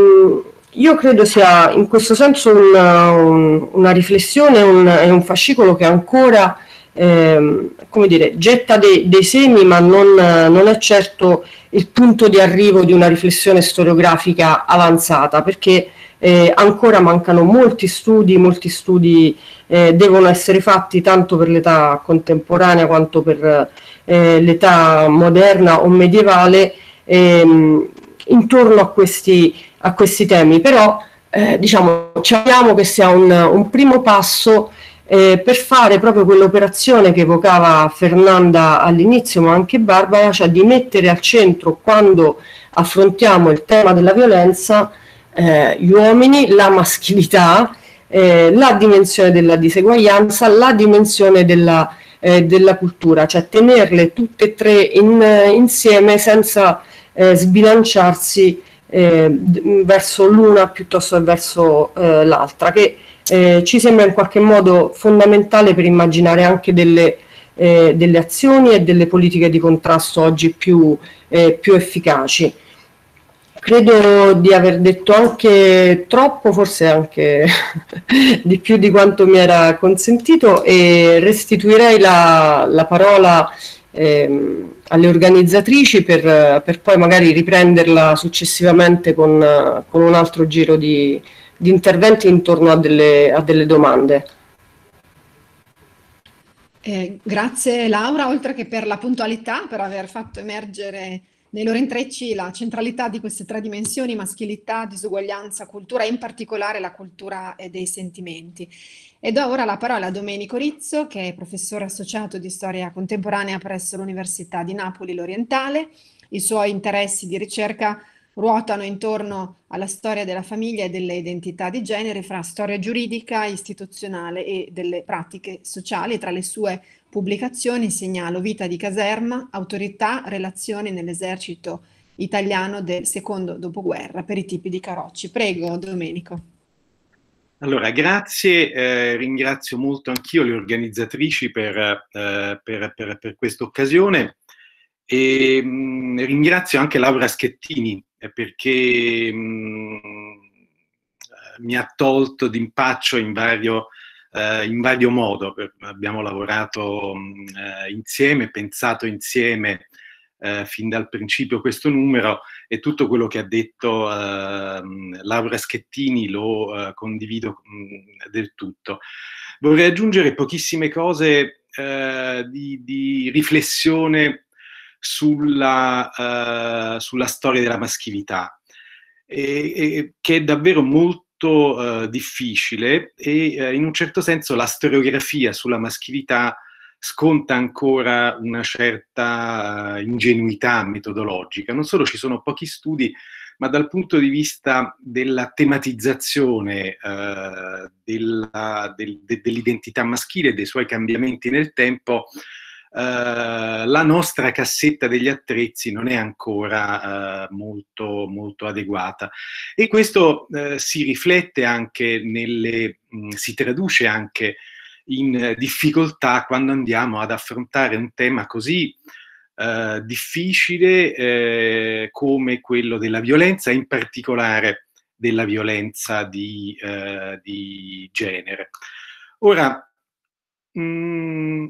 io credo sia in questo senso una, un, una riflessione un, è un fascicolo che ancora eh, come dire, getta dei, dei semi, ma non, non è certo il punto di arrivo di una riflessione storiografica avanzata, perché Eh, ancora mancano molti studi, molti studi eh, devono essere fatti tanto per l'età contemporanea quanto per eh, l'età moderna o medievale, ehm, intorno a questi, a questi temi, però eh, diciamo, ci auguriamo che sia un, un primo passo eh, per fare proprio quell'operazione che evocava Fernanda all'inizio, ma anche Barbara, cioè di mettere al centro, quando affrontiamo il tema della violenza, eh, gli uomini, la maschilità, eh, la dimensione della diseguaglianza, la dimensione della, eh, della cultura, cioè tenerle tutte e tre in, insieme senza eh, sbilanciarsi eh, verso l'una piuttosto che verso eh, l'altra, che eh, ci sembra in qualche modo fondamentale per immaginare anche delle, eh, delle azioni e delle politiche di contrasto oggi più, eh, più efficaci. Credo di aver detto anche troppo, forse anche di più di quanto mi era consentito, e restituirei la, la parola ehm, alle organizzatrici per, per poi magari riprenderla successivamente con, con un altro giro di, di interventi intorno a delle, a delle domande. Eh, grazie Laura, oltre che per la puntualità, per aver fatto emergere nei loro intrecci la centralità di queste tre dimensioni: maschilità, disuguaglianza, cultura, e in particolare la cultura dei sentimenti. E do ora la parola a Domenico Rizzo, che è professore associato di storia contemporanea presso l'Università di Napoli L'Orientale. I suoi interessi di ricerca ruotano intorno alla storia della famiglia e delle identità di genere, fra storia giuridica, istituzionale e delle pratiche sociali. Tra le sue pubblicazioni segnalo Vita di caserma, Autorità, relazioni nell'esercito italiano del secondo dopoguerra per i tipi di carrocci. Prego, Domenico. Allora, grazie, eh, ringrazio molto anch'io le organizzatrici per, eh, per, per, per questa occasione, e mh, ringrazio anche Laura Schettini eh, perché mh, mi ha tolto d'impaccio in vario Uh, in vario modo. Abbiamo lavorato uh, insieme, pensato insieme uh, fin dal principio questo numero, e tutto quello che ha detto uh, Laura Schettini lo uh, condivido um, del tutto. Vorrei aggiungere pochissime cose uh, di, di riflessione sulla, uh, sulla storia della maschilità, e, e, che è davvero molto Uh, difficile, e uh, in un certo senso la storiografia sulla maschilità sconta ancora una certa uh, ingenuità metodologica. Non solo ci sono pochi studi, ma dal punto di vista della tematizzazione uh, della, del, de, dell'identità maschile e dei suoi cambiamenti nel tempo, Uh, la nostra cassetta degli attrezzi non è ancora uh, molto, molto adeguata, e questo uh, si riflette anche nelle, mh, si traduce anche in uh, difficoltà quando andiamo ad affrontare un tema così uh, difficile uh, come quello della violenza, in particolare della violenza di, uh, di genere. Ora, mh,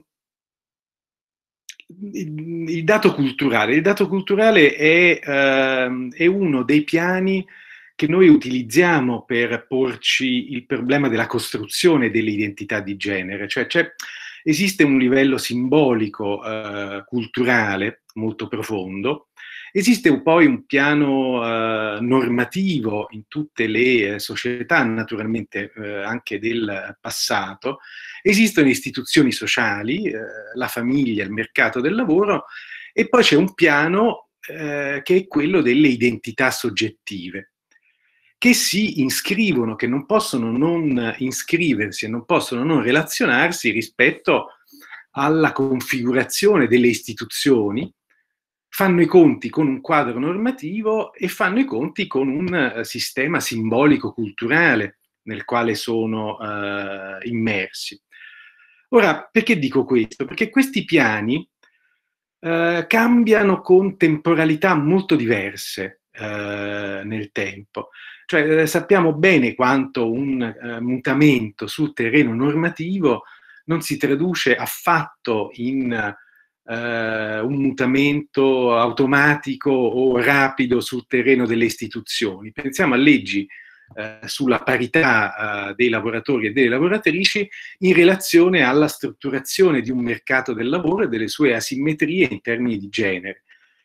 il dato culturale. Il dato culturale è, uh, è uno dei piani che noi utilizziamo per porci il problema della costruzione dell'identità di genere. Cioè, cioè esiste un livello simbolico uh, culturale molto profondo, esiste poi un piano uh, normativo in tutte le uh, società, naturalmente uh, anche del passato. Esistono istituzioni sociali, eh, la famiglia, il mercato del lavoro, e poi c'è un piano eh, che è quello delle identità soggettive, che si iscrivono, che non possono non iscriversi e non possono non relazionarsi rispetto alla configurazione delle istituzioni, fanno i conti con un quadro normativo e fanno i conti con un uh, sistema simbolico-culturale nel quale sono uh, immersi. Ora, perché dico questo? Perché questi piani uh, cambiano con temporalità molto diverse uh, nel tempo. Cioè, eh, sappiamo bene quanto un uh, mutamento sul terreno normativo non si traduce affatto in uh, un mutamento automatico o rapido sul terreno delle istituzioni. Pensiamo a leggi Uh, sulla parità uh, dei lavoratori e delle lavoratrici in relazione alla strutturazione di un mercato del lavoro e delle sue asimmetrie in termini di genere,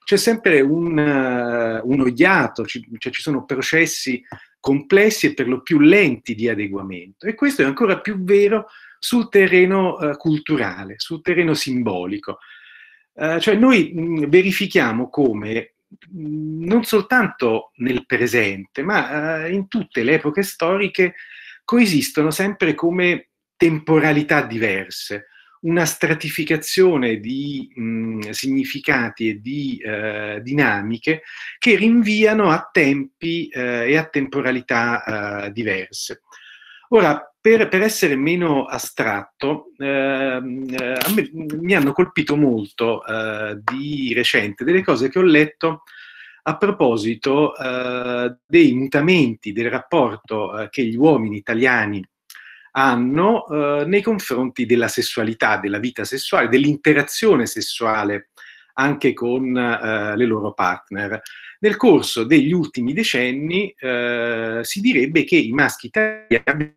c'è sempre un, uh, uno iato, ci, cioè ci sono processi complessi e per lo più lenti di adeguamento. E questo è ancora più vero sul terreno uh, culturale, sul terreno simbolico. Uh, cioè noi mh, verifichiamo come mh, non soltanto nel presente, ma uh, in tutte le epoche storiche coesistono sempre come temporalità diverse, una stratificazione di mh, significati e di eh, dinamiche che rinviano a tempi eh, e a temporalità eh, diverse. Ora, per, per essere meno astratto, eh, a me, mi hanno colpito molto eh, di recente delle cose che ho letto a proposito eh, dei mutamenti del rapporto eh, che gli uomini italiani hanno eh, nei confronti della sessualità, della vita sessuale, dell'interazione sessuale anche con eh, le loro partner. Nel corso degli ultimi decenni eh, si direbbe che i maschi italiani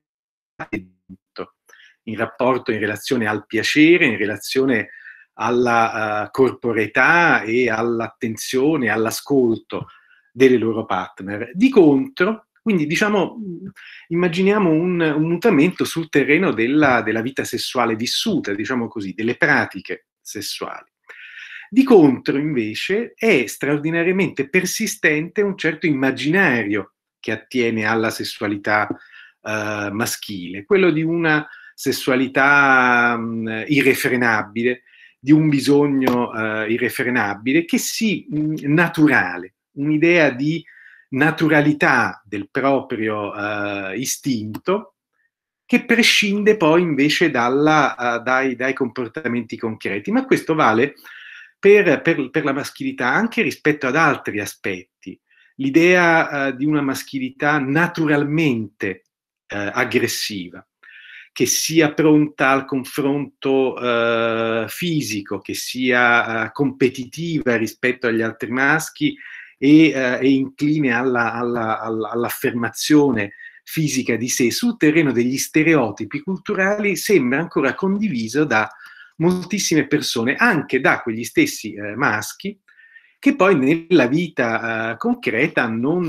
in rapporto, in relazione al piacere, in relazione alla uh, corporeità e all'attenzione, all'ascolto delle loro partner. Di contro, quindi diciamo, immaginiamo un, un mutamento sul terreno della, della vita sessuale vissuta, diciamo così, delle pratiche sessuali. Di contro, invece, è straordinariamente persistente un certo immaginario che attiene alla sessualità uh, maschile, quello di una sessualità um, irrefrenabile, di un bisogno uh, irrefrenabile, che sì, mh, naturale, un'idea di naturalità del proprio uh, istinto, che prescinde poi invece dalla, uh, dai, dai comportamenti concreti. Ma questo vale per, per, per la maschilità anche rispetto ad altri aspetti. L'idea uh, di una maschilità naturalmente uh, aggressiva, che sia pronta al confronto uh, fisico, che sia uh, competitiva rispetto agli altri maschi e, uh, e incline alla, alla, alla, all'affermazione fisica di sé, sul terreno degli stereotipi culturali sembra ancora condiviso da moltissime persone, anche da quegli stessi uh, maschi, che poi nella vita uh, concreta non,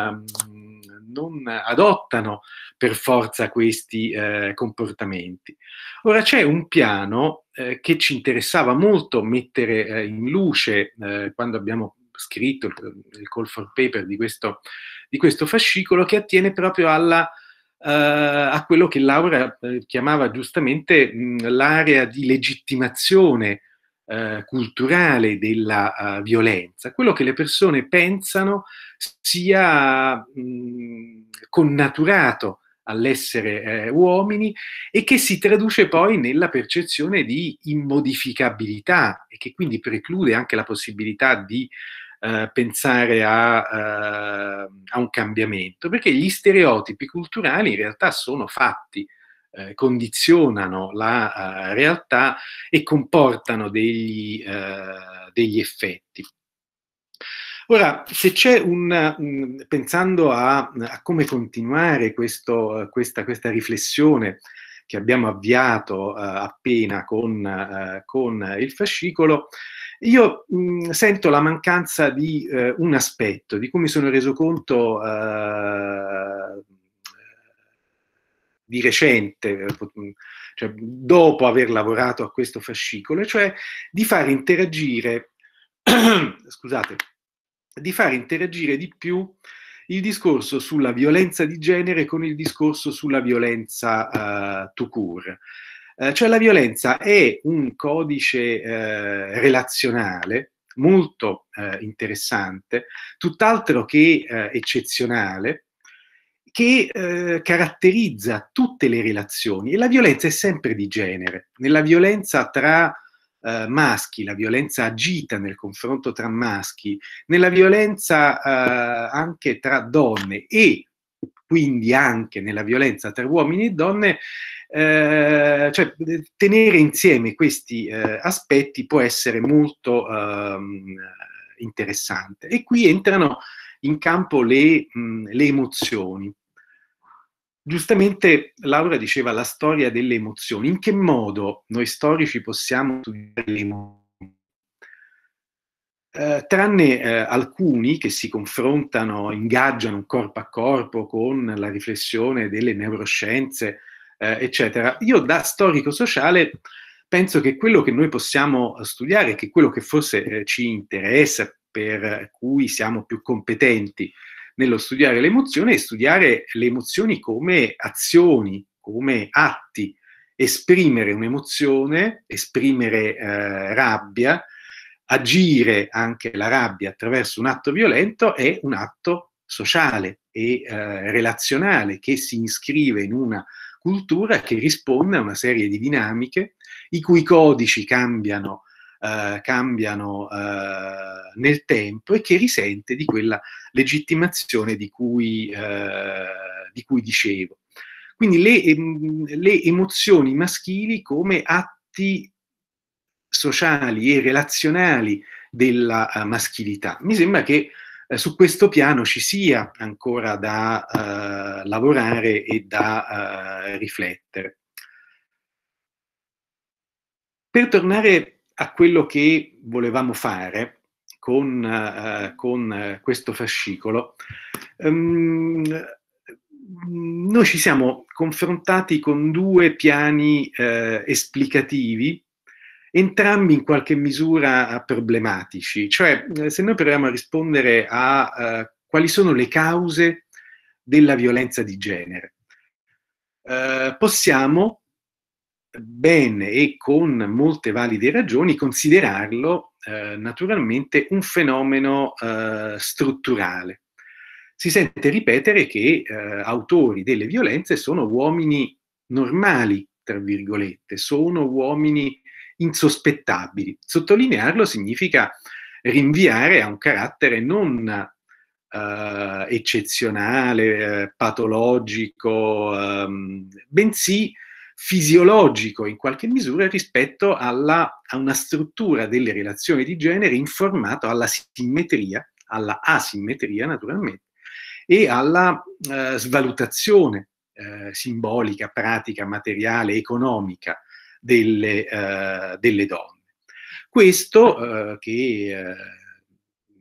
uh, non adottano per forza questi eh, comportamenti. Ora c'è un piano eh, che ci interessava molto mettere eh, in luce eh, quando abbiamo scritto il, il call for paper di questo, di questo fascicolo, che attiene proprio alla, eh, a quello che Laura eh, chiamava giustamente l'area di legittimazione eh, culturale della uh, violenza, quello che le persone pensano sia mh, connaturato all'essere eh, uomini e che si traduce poi nella percezione di immodificabilità e che quindi preclude anche la possibilità di eh, pensare a, uh, a un cambiamento, perché gli stereotipi culturali in realtà sono fatti, eh, condizionano la uh, realtà e comportano degli, uh, degli effetti. Ora, se c'è un, um, pensando a, a come continuare questo, questa, questa riflessione che abbiamo avviato uh, appena con, uh, con il fascicolo, io mh, sento la mancanza di uh, un aspetto, di cui mi sono reso conto uh, di recente, cioè dopo aver lavorato a questo fascicolo, cioè di far interagire, scusate, di far interagire di più il discorso sulla violenza di genere con il discorso sulla violenza uh, tout court. Uh, cioè la violenza è un codice uh, relazionale molto uh, interessante, tutt'altro che uh, eccezionale, che uh, caratterizza tutte le relazioni, e la violenza è sempre di genere. Nella violenza tra Uh, maschi, la violenza agita nel confronto tra maschi, nella violenza uh, anche tra donne e quindi anche nella violenza tra uomini e donne, uh, cioè tenere insieme questi uh, aspetti può essere molto uh, interessante. E qui entrano in campo le, mh, le emozioni. Giustamente Laura diceva la storia delle emozioni. In che modo noi storici possiamo studiare le emozioni? eh, tranne eh, alcuni che si confrontano, ingaggiano un corpo a corpo con la riflessione delle neuroscienze, eh, eccetera. Io da storico sociale penso che quello che noi possiamo studiare, che quello che forse eh, ci interessa, per cui siamo più competenti nello studiare le emozioni, è studiare le emozioni come azioni, come atti. Esprimere un'emozione, esprimere eh, rabbia, agire anche la rabbia attraverso un atto violento è un atto sociale e eh, relazionale che si iscrive in una cultura che risponde a una serie di dinamiche i cui codici cambiano, eh, cambiano eh, nel tempo e che risente di quella legittimazione di cui, eh, di cui dicevo. Quindi le, le emozioni maschili come atti sociali e relazionali della uh, maschilità. Mi sembra che uh, su questo piano ci sia ancora da uh, lavorare e da uh, riflettere. Per tornare a quello che volevamo fare con, uh, con uh, questo fascicolo, um, noi ci siamo confrontati con due piani uh, esplicativi, entrambi in qualche misura problematici. Cioè, se noi proviamo a rispondere a uh, quali sono le cause della violenza di genere, uh, possiamo bene e con molte valide ragioni considerarlo uh, naturalmente un fenomeno uh, strutturale. Si sente ripetere che uh, autori delle violenze sono uomini normali, tra virgolette, sono uomini insospettabili. Sottolinearlo significa rinviare a un carattere non uh, eccezionale, uh, patologico, um, bensì fisiologico in qualche misura rispetto alla, a una struttura delle relazioni di genere informata alla simmetria, alla asimmetria naturalmente, e alla uh, svalutazione uh, simbolica, pratica, materiale, economica delle, uh, delle donne. Questo uh, che uh,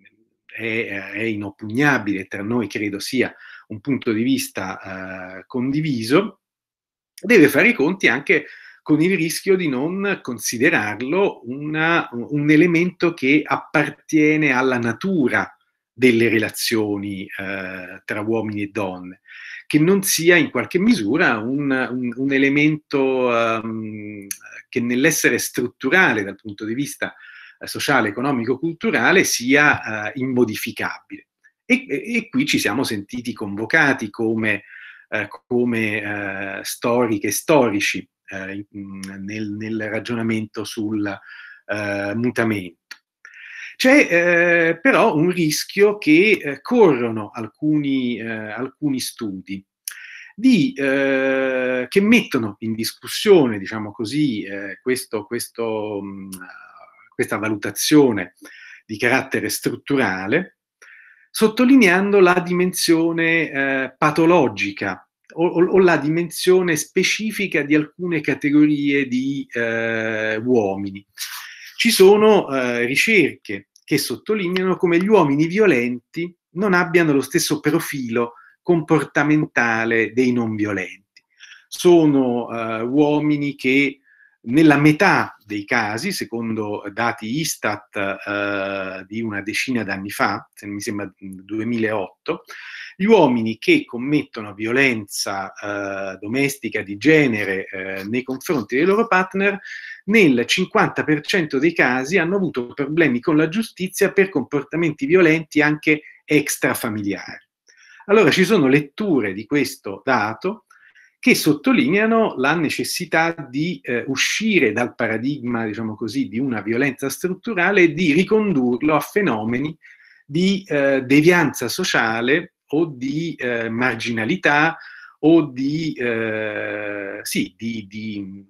è, è inoppugnabile, tra noi credo sia un punto di vista uh, condiviso, deve fare i conti anche con il rischio di non considerarlo una, un elemento che appartiene alla natura delle relazioni eh, tra uomini e donne, che non sia in qualche misura un, un, un elemento um, che nell'essere strutturale dal punto di vista eh, sociale, economico, culturale sia eh, immodificabile. E, e, e qui ci siamo sentiti convocati come Eh, come eh, storiche e storici eh, nel, nel ragionamento sul eh, mutamento. C'è eh, però un rischio che eh, corrono alcuni, eh, alcuni studi di, eh, che mettono in discussione, diciamo così, eh, questo, questo, mh, questa valutazione di carattere strutturale, sottolineando la dimensione eh, patologica o, o la dimensione specifica di alcune categorie di eh, uomini. Ci sono eh, ricerche che sottolineano come gli uomini violenti non abbiano lo stesso profilo comportamentale dei non violenti. Sono eh, uomini che nella metà dei casi, secondo dati Istat eh, di una decina d'anni fa, se mi sembra duemilaotto, gli uomini che commettono violenza eh, domestica di genere eh, nei confronti dei loro partner, nel cinquanta per cento dei casi hanno avuto problemi con la giustizia per comportamenti violenti anche extrafamiliari. Allora ci sono letture di questo dato che sottolineano la necessità di eh, uscire dal paradigma, diciamo così, di una violenza strutturale e di ricondurlo a fenomeni di eh, devianza sociale o di eh, marginalità o di, eh, sì, di, di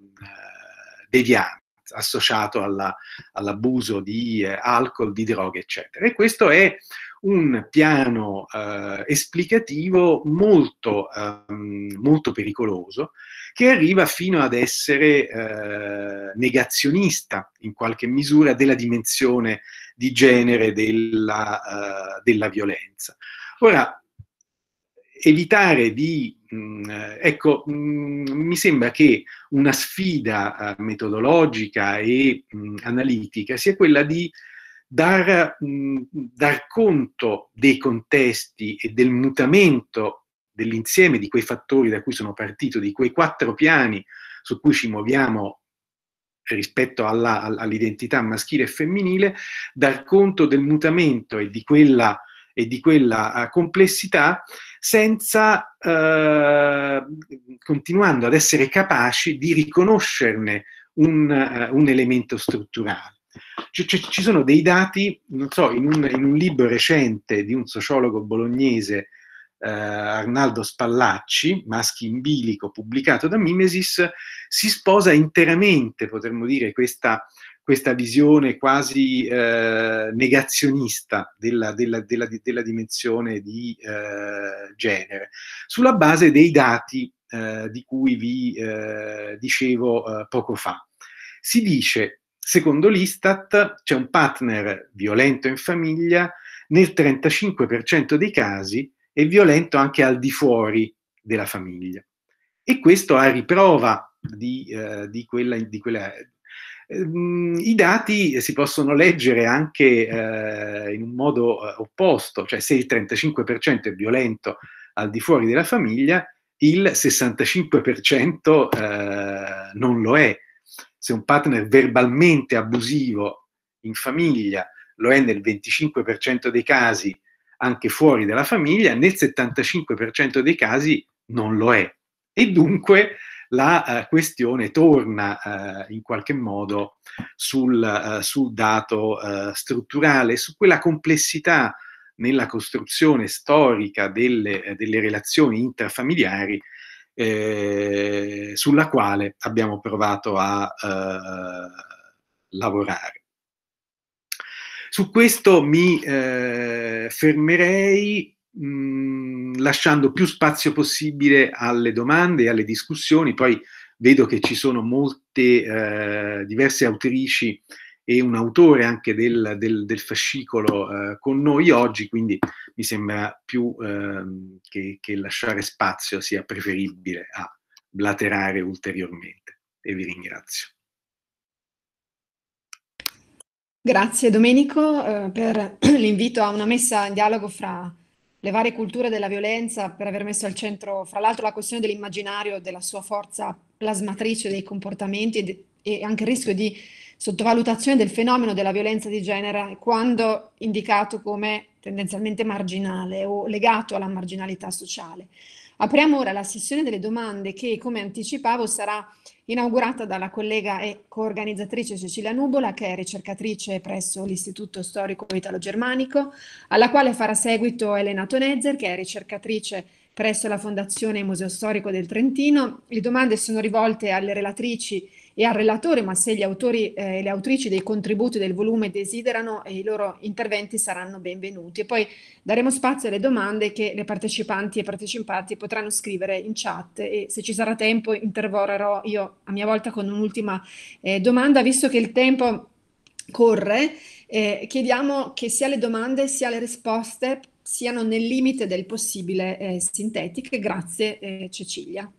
eh, devianza associato alla, all'abuso di eh, alcol, di droghe, eccetera. E questo è un piano eh, esplicativo molto, um, molto pericoloso, che arriva fino ad essere eh, negazionista in qualche misura della dimensione di genere della, uh, della violenza. Ora, evitare di, mh, ecco, mh, mi sembra che una sfida uh, metodologica e mh, analitica sia quella di dar, mh, dar conto dei contesti e del mutamento dell'insieme di quei fattori da cui sono partito, di quei quattro piani su cui ci muoviamo rispetto alla, all'identità maschile e femminile, dar conto del mutamento e di quella, e di quella uh, complessità, senza uh, continuando ad essere capaci di riconoscerne un, uh, un elemento strutturale. C- c- ci sono dei dati, non so, in un, in un libro recente di un sociologo bolognese, Uh, Arnaldo Spallacci, Maschi in bilico, pubblicato da Mimesis, si sposa interamente, potremmo dire, questa, questa visione quasi uh, negazionista della, della, della, della dimensione di uh, genere, sulla base dei dati uh, di cui vi uh, dicevo uh, poco fa. Si dice, secondo l'Istat, c'è un partner violento in famiglia nel trentacinque per cento dei casi, è violento anche al di fuori della famiglia. E questo a riprova di, uh, di quella... Di quella uh, I dati si possono leggere anche uh, in un modo uh, opposto, cioè se il trentacinque per cento è violento al di fuori della famiglia, il sessantacinque per cento uh, non lo è. Se un partner verbalmente abusivo in famiglia lo è nel venticinque per cento dei casi anche fuori dalla famiglia, nel settantacinque per cento dei casi non lo è. E dunque la uh, questione torna uh, in qualche modo sul, uh, sul dato uh, strutturale, su quella complessità nella costruzione storica delle, delle relazioni intrafamiliari eh, sulla quale abbiamo provato a uh, lavorare. Su questo mi eh, fermerei mh, lasciando più spazio possibile alle domande e alle discussioni. Poi vedo che ci sono molte eh, diverse autrici e un autore anche del, del, del fascicolo eh, con noi oggi, quindi mi sembra più eh, che, che lasciare spazio sia preferibile a blaterare ulteriormente. E vi ringrazio. Grazie Domenico eh, per l'invito a una messa in dialogo fra le varie culture della violenza, per aver messo al centro, fra l'altro, la questione dell'immaginario, della sua forza plasmatrice dei comportamenti e, de- e anche il rischio di sottovalutazione del fenomeno della violenza di genere quando indicato come tendenzialmente marginale o legato alla marginalità sociale. Apriamo ora la sessione delle domande che, come anticipavo, sarà inaugurata dalla collega e coorganizzatrice Cecilia Nubola, che è ricercatrice presso l'Istituto Storico Italo-Germanico, alla quale farà seguito Elena Tonezzer, che è ricercatrice presso la Fondazione Museo Storico del Trentino. Le domande sono rivolte alle relatrici e al relatore, ma se gli autori e eh, le autrici dei contributi del volume desiderano, eh, i loro interventi saranno benvenuti. E poi daremo spazio alle domande che le partecipanti e partecipanti potranno scrivere in chat e se ci sarà tempo interverrò io a mia volta con un'ultima eh, domanda, visto che il tempo corre. Eh, chiediamo che sia le domande sia le risposte siano nel limite del possibile eh, sintetiche. Grazie eh, Cecilia.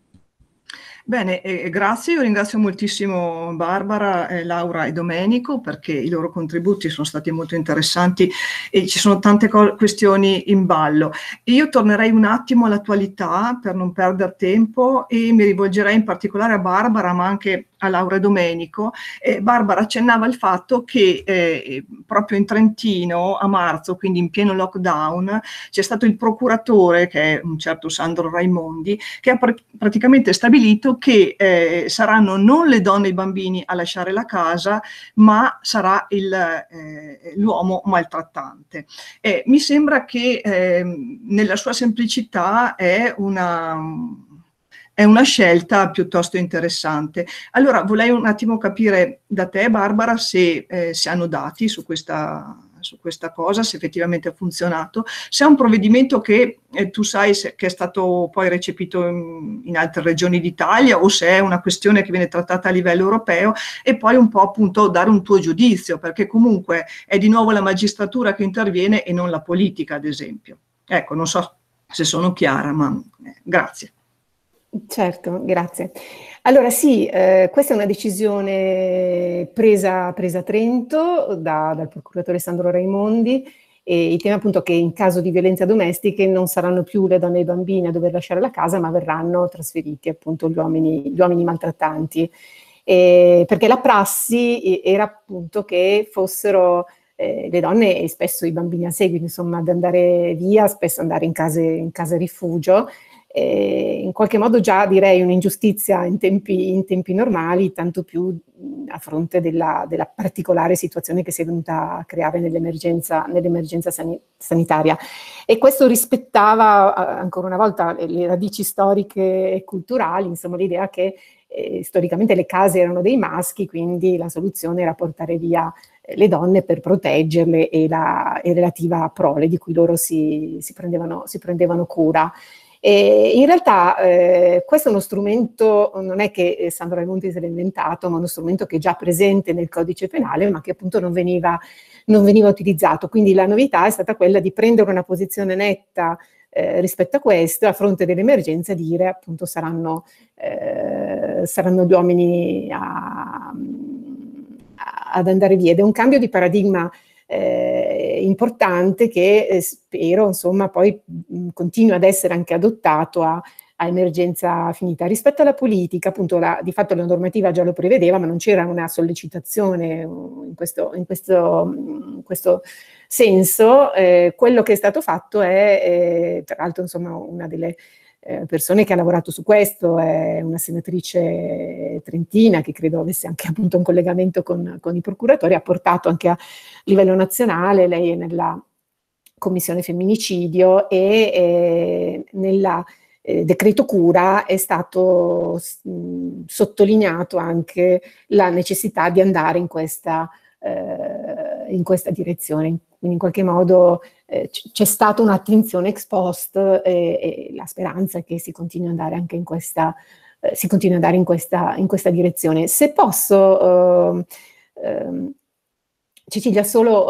Bene, eh, grazie, io ringrazio moltissimo Barbara, eh, Laura e Domenico perché i loro contributi sono stati molto interessanti e ci sono tante questioni in ballo. Io tornerei un attimo all'attualità per non perdere tempo e mi rivolgerei in particolare a Barbara ma anche a Laura e Domenico. Eh, Barbara accennava il fatto che eh, proprio in Trentino a marzo, quindi in pieno lockdown, c'è stato il procuratore, che è un certo Sandro Raimondi, che ha pr- praticamente stabilito che eh, saranno non le donne e i bambini a lasciare la casa, ma sarà il, eh, l'uomo maltrattante. Eh, mi sembra che eh, nella sua semplicità è una... È una scelta piuttosto interessante. Allora, vorrei un attimo capire da te, Barbara, se, eh, se hanno dati su questa, su questa cosa, se effettivamente ha funzionato, se è un provvedimento che eh, tu sai se, che è stato poi recepito in, in altre regioni d'Italia o se è una questione che viene trattata a livello europeo, e poi un po' appunto dare un tuo giudizio, perché comunque è di nuovo la magistratura che interviene e non la politica, ad esempio. Ecco, non so se sono chiara, ma eh, grazie. Certo, grazie. Allora sì, eh, questa è una decisione presa, presa a Trento da, dal procuratore Sandro Raimondi, e il tema appunto che in caso di violenza domestiche non saranno più le donne e i bambini a dover lasciare la casa, ma verranno trasferiti appunto gli uomini, gli uomini maltrattanti. Eh, perché la prassi era appunto che fossero eh, le donne e spesso i bambini a seguito, insomma, ad andare via, spesso andare in case, in case rifugio. Eh, in qualche modo già direi un'ingiustizia in tempi, in tempi normali, tanto più a fronte della, della particolare situazione che si è venuta a creare nell'emergenza, nell'emergenza sani- sanitaria. E questo rispettava ancora una volta le radici storiche e culturali, insomma l'idea che eh, storicamente le case erano dei maschi, quindi la soluzione era portare via le donne per proteggerle e la e relativa prole di cui loro si, si, prendevano, si prendevano cura. E in realtà eh, questo è uno strumento, non è che Sandro Raimondi se l'ha inventato, ma uno strumento che è già presente nel codice penale, ma che appunto non veniva, non veniva utilizzato. Quindi la novità è stata quella di prendere una posizione netta eh, rispetto a questo, a fronte dell'emergenza dire appunto saranno, eh, saranno gli uomini a, a, ad andare via. Ed è un cambio di paradigma Eh, importante che eh, spero insomma poi mh, continua ad essere anche adottato a, a emergenza finita. Rispetto alla politica, appunto la, di fatto la normativa già lo prevedeva, ma non c'era una sollecitazione in questo, in questo, in questo senso. Eh, quello che è stato fatto è, eh, tra l'altro insomma una delle Eh, persone che ha lavorato su questo è una senatrice trentina che credo avesse anche appunto un collegamento con, con i procuratori, ha portato anche a livello nazionale, lei è nella commissione femminicidio e eh, nella eh, decreto cura è stato mh, sottolineato anche la necessità di andare in questa, eh, in questa direzione. Quindi in qualche modo eh, c'è stata un'attenzione ex post e, e la speranza è che si continui ad andare anche in questa, eh, si continui ad andare in questa, in questa direzione. Se posso, eh, eh, Cecilia, solo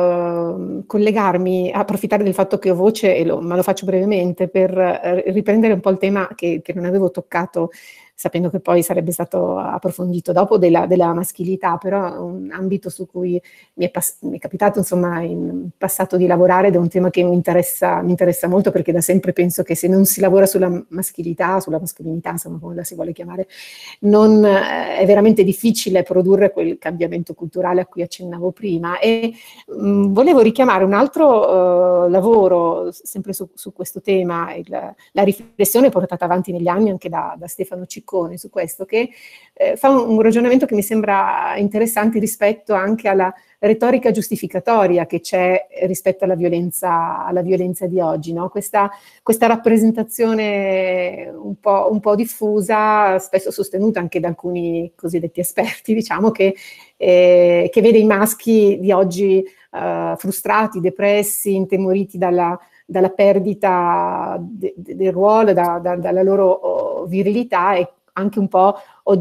eh, collegarmi, approfittare del fatto che ho voce, e lo, ma lo faccio brevemente, per eh, riprendere un po' il tema che, che non avevo toccato, sapendo che poi sarebbe stato approfondito dopo, della, della maschilità, però un ambito su cui mi è, pass- mi è capitato insomma in passato di lavorare ed è un tema che mi interessa, mi interessa molto, perché da sempre penso che se non si lavora sulla maschilità, sulla mascolinità, insomma come la si vuole chiamare, non, eh, è veramente difficile produrre quel cambiamento culturale a cui accennavo prima. E mh, volevo richiamare un altro uh, lavoro sempre su, su questo tema, il, la riflessione portata avanti negli anni anche da, da Stefano Ciccone su questo, che eh, fa un, un ragionamento che mi sembra interessante rispetto anche alla retorica giustificatoria che c'è rispetto alla violenza, alla violenza di oggi, no? Questa, questa rappresentazione un po', un po' diffusa, spesso sostenuta anche da alcuni cosiddetti esperti, diciamo, che, eh, che vede i maschi di oggi eh, frustrati, depressi, intimoriti dalla dalla perdita de, de, del ruolo, da, da, dalla loro oh, virilità, e anche un po'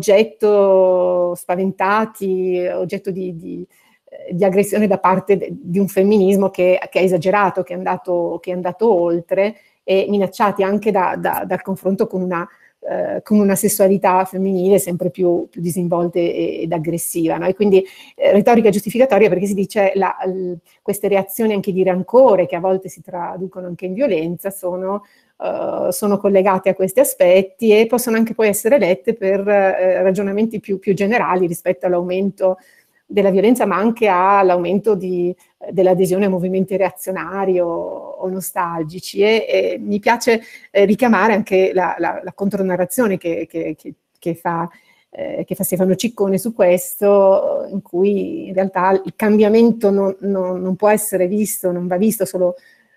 oggetto spaventati, oggetto di, di, di aggressione da parte de, di un femminismo che, che è esagerato, che è andato, che è andato oltre, e minacciati anche da, da, dal confronto con una, eh, con una sessualità femminile sempre più, più disinvolta ed aggressiva, no? E quindi eh, retorica giustificatoria, perché si dice la, l, queste reazioni anche di rancore, che a volte si traducono anche in violenza, sono, uh, sono collegate a questi aspetti e possono anche poi essere lette per eh, ragionamenti più, più generali rispetto all'aumento della violenza, ma anche all'aumento di, dell'adesione a movimenti reazionari o, o nostalgici. E, e mi piace eh, richiamare anche la, la, la contronarrazione che, che, che, che fa Eh, che fa Stefano Ciccone su questo, in cui in realtà il cambiamento non, non, non può essere visto, non va visto solo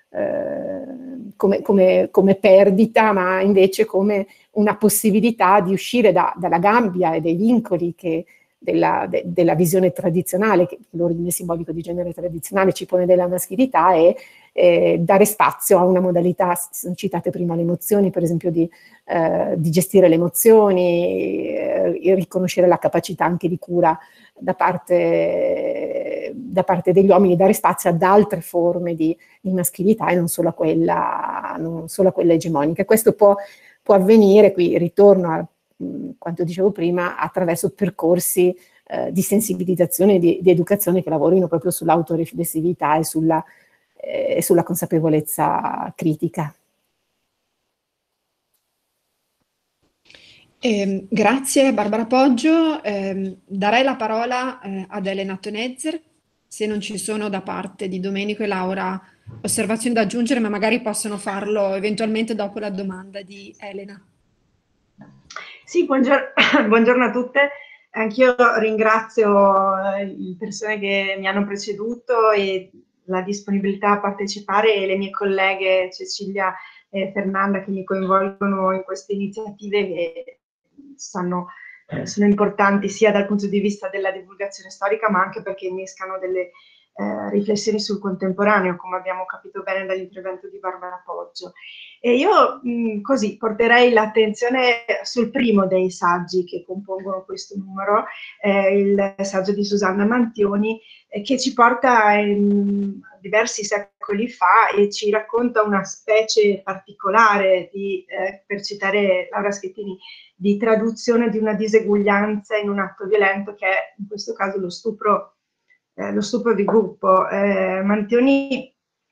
eh, come, come, come perdita, ma invece come una possibilità di uscire da, dalla gabbia e dai vincoli che della, de, della visione tradizionale, che l'ordine simbolico di genere tradizionale ci pone della maschilità, è eh, dare spazio a una modalità, sono citate prima le emozioni, per esempio di, eh, di gestire le emozioni, eh, riconoscere la capacità anche di cura da parte, da parte degli uomini, dare spazio ad altre forme di, di maschilità e non solo a quella, non solo a quella egemonica. Questo può, può avvenire, qui ritorno a quanto dicevo prima, attraverso percorsi eh, di sensibilizzazione e di, di educazione che lavorino proprio sull'autoriflessività e sulla, eh, sulla consapevolezza critica. Eh, grazie Barbara Poggio. Eh, darei la parola eh, ad Elena Tonezzer, se non ci sono da parte di Domenico e Laura osservazioni da aggiungere, ma magari possono farlo eventualmente dopo la domanda di Elena. Sì, buongiorno, buongiorno a tutte. Anch'io ringrazio le persone che mi hanno preceduto e la disponibilità a partecipare e le mie colleghe Cecilia e Fernanda che mi coinvolgono in queste iniziative che sanno, sono importanti sia dal punto di vista della divulgazione storica, ma anche perché innescano delle eh, riflessioni sul contemporaneo, come abbiamo capito bene dall'intervento di Barbara Poggio. E io mh, così porterei l'attenzione sul primo dei saggi che compongono questo numero, eh, il saggio di Susanna Mantioni, eh, che ci porta in diversi secoli fa e ci racconta una specie particolare di, eh, per citare Laura Schettini, di traduzione di una diseguaglianza in un atto violento che è in questo caso lo stupro, eh, lo stupro di gruppo. Eh, Mantioni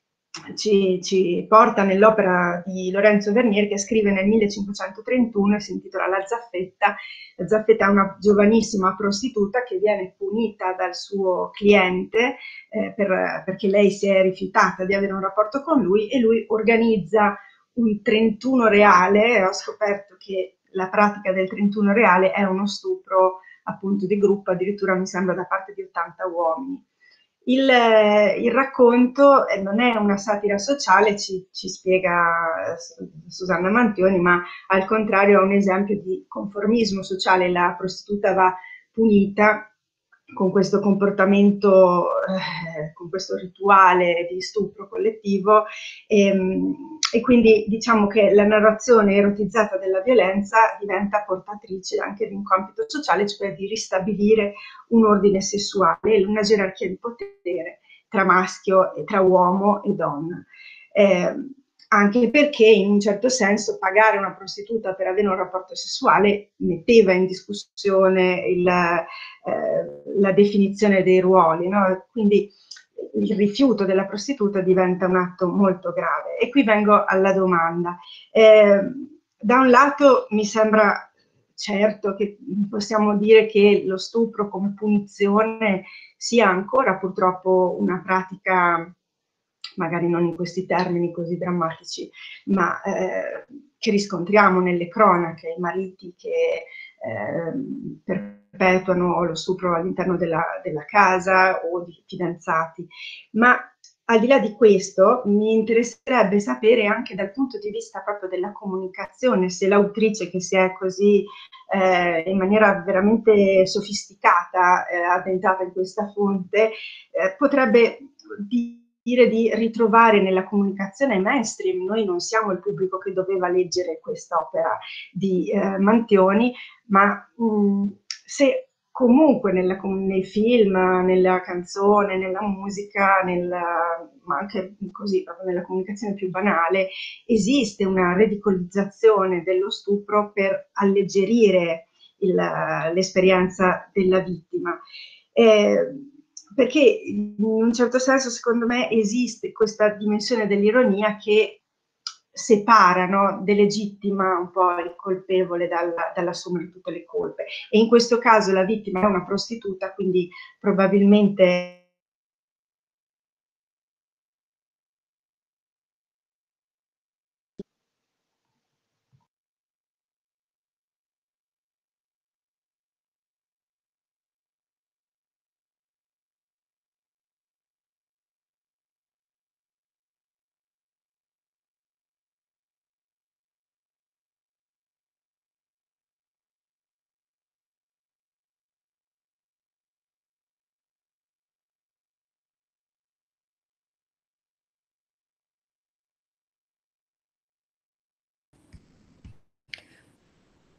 Ci, ci porta nell'opera di Lorenzo Vernier che scrive nel millecinquecentotrentuno e si intitola La Zaffetta. La Zaffetta è una giovanissima prostituta che viene punita dal suo cliente eh, per, perché lei si è rifiutata di avere un rapporto con lui e lui organizza un trentuno reale. Ho scoperto che la pratica del trentuno reale è uno stupro appunto di gruppo, addirittura mi sembra da parte di ottanta uomini. Il, il racconto non è una satira sociale, ci, ci spiega Susanna Mantioni, ma al contrario è un esempio di conformismo sociale. La prostituta va punita con questo comportamento, eh, con questo rituale di stupro collettivo e, e quindi diciamo che la narrazione erotizzata della violenza diventa portatrice anche di un compito sociale, cioè di ristabilire un ordine sessuale, una gerarchia di potere tra maschio e tra uomo e donna. Eh, anche perché in un certo senso pagare una prostituta per avere un rapporto sessuale metteva in discussione il, eh, la definizione dei ruoli, no? Quindi il rifiuto della prostituta diventa un atto molto grave. E qui vengo alla domanda. Eh, da un lato mi sembra certo che possiamo dire che lo stupro come punizione sia ancora purtroppo una pratica, magari non in questi termini così drammatici, ma eh, che riscontriamo nelle cronache, i mariti che eh, perpetuano lo stupro all'interno della, della casa o di fidanzati. Ma al di là di questo mi interesserebbe sapere anche dal punto di vista proprio della comunicazione, se l'autrice che si è così eh, in maniera veramente sofisticata eh, addentrata in questa fonte eh, potrebbe dire di ritrovare nella comunicazione mainstream. Noi non siamo il pubblico che doveva leggere quest'opera di eh, Mantioni, ma mh, se comunque nella, nei film, nella canzone, nella musica, nella, ma anche così proprio nella comunicazione più banale, esiste una ridicolizzazione dello stupro per alleggerire l'esperienza della vittima. Eh, perché in un certo senso, secondo me, esiste questa dimensione dell'ironia che separa, no, delegittima un po' il colpevole dalla, dall'assumere tutte le colpe. E in questo caso la vittima è una prostituta, quindi probabilmente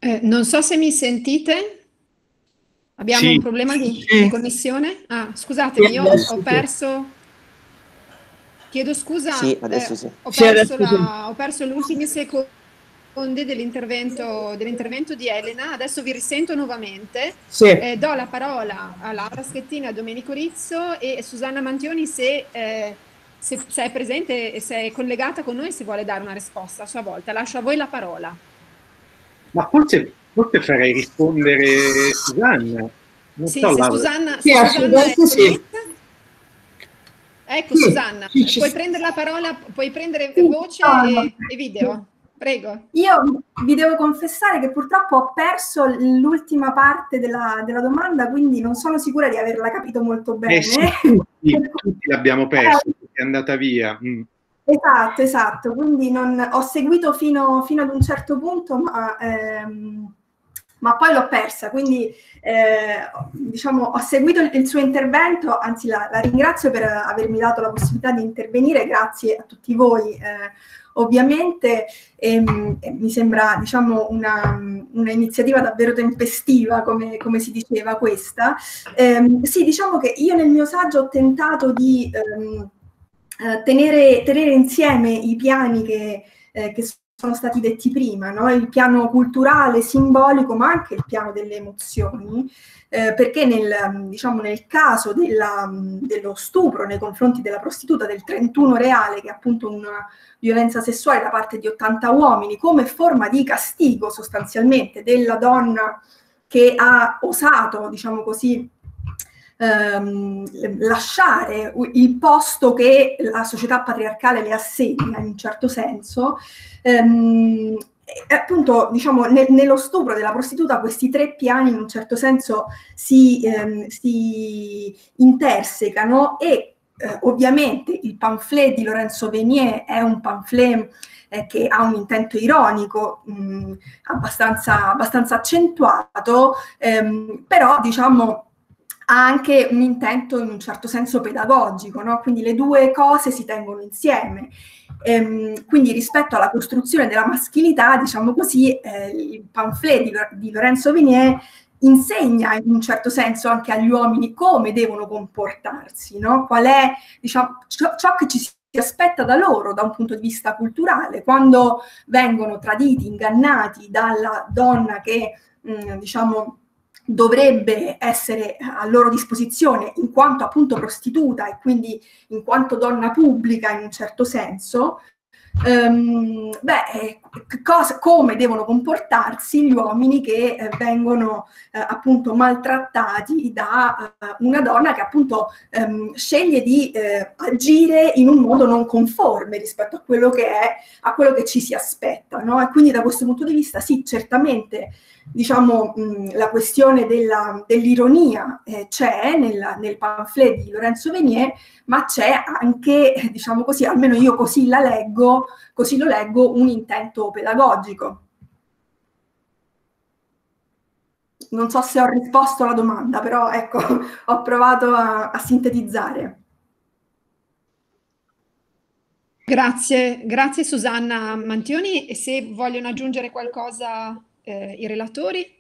Eh, non so se mi sentite. Abbiamo Sì. un problema di, Sì. di connessione? Ah, scusatemi, io adesso ho sì. perso. Chiedo scusa, Sì, adesso eh, sì. ho Sì, perso, adesso sì. la- ho perso gli ultimi secondi dell'intervento dell'intervento di Elena. Adesso vi risento nuovamente. Sì. Eh, do la parola a Laura Schettini, a Domenico Rizzo e Susanna Mantioni se, eh, se, se è presente e se è collegata con noi, se vuole dare una risposta a sua volta. Lascio a voi la parola. Ma forse, forse farei rispondere Susanna. Non Sì, so, se Laura. Susanna, Sì, se Susanna è assolutamente sì. connessa. Ecco, Sì, Susanna, sì, ci puoi sta. prendere la parola, puoi prendere Sì, voce sono. e, e video. Prego. Io vi devo confessare che purtroppo ho perso l'ultima parte della, della domanda, quindi non sono sicura di averla capito molto bene. Eh sì, tutti, tutti l'abbiamo perso, è andata via. Mm. Esatto, esatto, quindi non, ho seguito fino, fino ad un certo punto, ma, ehm, ma poi l'ho persa, quindi eh, diciamo, ho seguito il, il suo intervento, anzi la, la ringrazio per avermi dato la possibilità di intervenire, grazie a tutti voi. Eh, ovviamente ehm, mi sembra, diciamo, una, una iniziativa davvero tempestiva, come, come si diceva questa. Ehm, sì, diciamo che io nel mio saggio ho tentato di ehm, eh, tenere, tenere insieme i piani che, eh, che sono stati detti prima, no? Il piano culturale, simbolico, ma anche il piano delle emozioni, eh, perché nel, diciamo, nel caso della, dello stupro nei confronti della prostituta del trentuno Reale, che è appunto una violenza sessuale da parte di ottanta uomini, come forma di castigo sostanzialmente della donna che ha osato, diciamo così, ehm, lasciare il posto che la società patriarcale le assegna in un certo senso, ehm, e appunto, diciamo, ne, nello stupro della prostituta questi tre piani in un certo senso si, ehm, si intersecano e eh, ovviamente il pamphlet di Lorenzo Venier è un pamphlet eh, che ha un intento ironico mh, abbastanza, abbastanza accentuato, ehm, però diciamo ha anche un intento in un certo senso pedagogico, no? Quindi le due cose si tengono insieme. Ehm, quindi rispetto alla costruzione della maschilità, diciamo così, eh, il pamphlet di, di Lorenzo Venier insegna in un certo senso anche agli uomini come devono comportarsi, no? Qual è, diciamo, ciò, ciò che ci si aspetta da loro da un punto di vista culturale, quando vengono traditi, ingannati dalla donna che, mh, diciamo, dovrebbe essere a loro disposizione in quanto appunto prostituta e quindi in quanto donna pubblica in un certo senso. Um, beh, cosa, come devono comportarsi gli uomini che eh, vengono eh, appunto maltrattati da uh, una donna che appunto um, sceglie di eh, agire in un modo non conforme rispetto a quello che è, a quello che ci si aspetta, no? E quindi da questo punto di vista sì, certamente, diciamo, mh, la questione della, dell'ironia eh, c'è nel, nel pamphlet di Lorenzo Venier, ma c'è anche, diciamo così, almeno io così la leggo, così lo leggo, un intento pedagogico. Non so se ho risposto alla domanda, però ecco, ho provato a, a sintetizzare. Grazie, grazie Susanna Mantioni. E se vogliono aggiungere qualcosa eh, i relatori?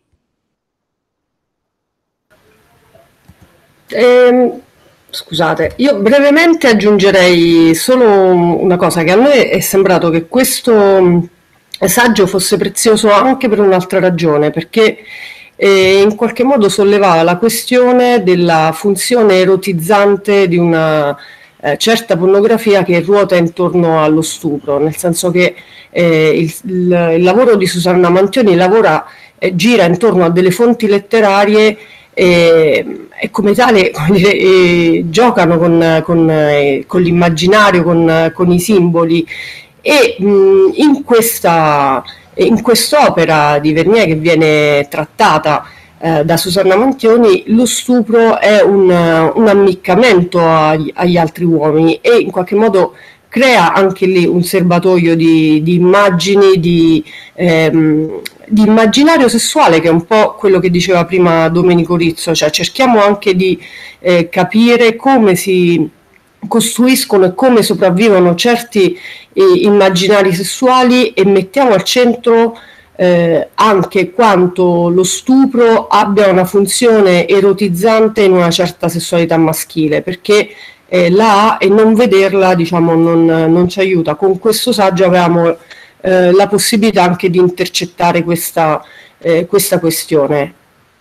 Ehm, scusate, io brevemente aggiungerei solo una cosa, che a noi è sembrato che questo saggio fosse prezioso anche per un'altra ragione, perché eh, in qualche modo sollevava la questione della funzione erotizzante di una eh, certa pornografia che ruota intorno allo stupro, nel senso che eh, il, il, il lavoro di Susanna Mantioni lavora, eh, gira intorno a delle fonti letterarie e, e come tale, come dire, eh, giocano con, con, eh, con l'immaginario, con, con i simboli, e mh, in questa in quest'opera di Venier che viene trattata eh, da Susanna Mantioni, lo stupro è un, un ammiccamento agli, agli altri uomini e in qualche modo crea anche lì un serbatoio di, di immagini, di, ehm, di immaginario sessuale, che è un po' quello che diceva prima Domenico Rizzo, cioè cerchiamo anche di eh, capire come si costruiscono e come sopravvivono certi eh, immaginari sessuali e mettiamo al centro eh, anche quanto lo stupro abbia una funzione erotizzante in una certa sessualità maschile, perché eh, la ha e non vederla, diciamo, non, non ci aiuta. Con questo saggio avevamo eh, la possibilità anche di intercettare questa, eh, questa questione.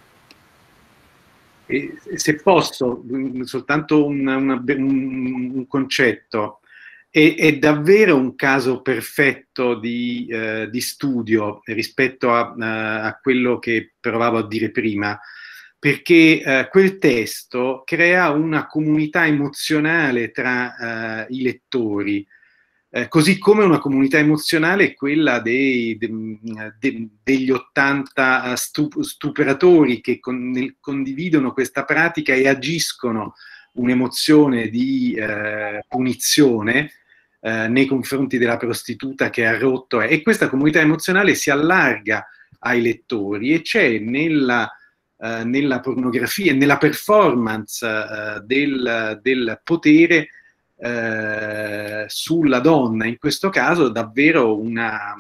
E se posso, soltanto un, una, un, un concetto, è, è davvero un caso perfetto di, eh, di studio rispetto a, a quello che provavo a dire prima, perché eh, quel testo crea una comunità emozionale tra eh, i lettori, eh, così come una comunità emozionale è quella dei, de, de, degli ottanta stup stupratori che con, nel, condividono questa pratica e agiscono un'emozione di eh, punizione eh, nei confronti della prostituta che ha rotto, e questa comunità emozionale si allarga ai lettori, e c'è nella, eh, nella pornografia, nella performance eh, del, del potere Eh, sulla donna, in questo caso davvero una,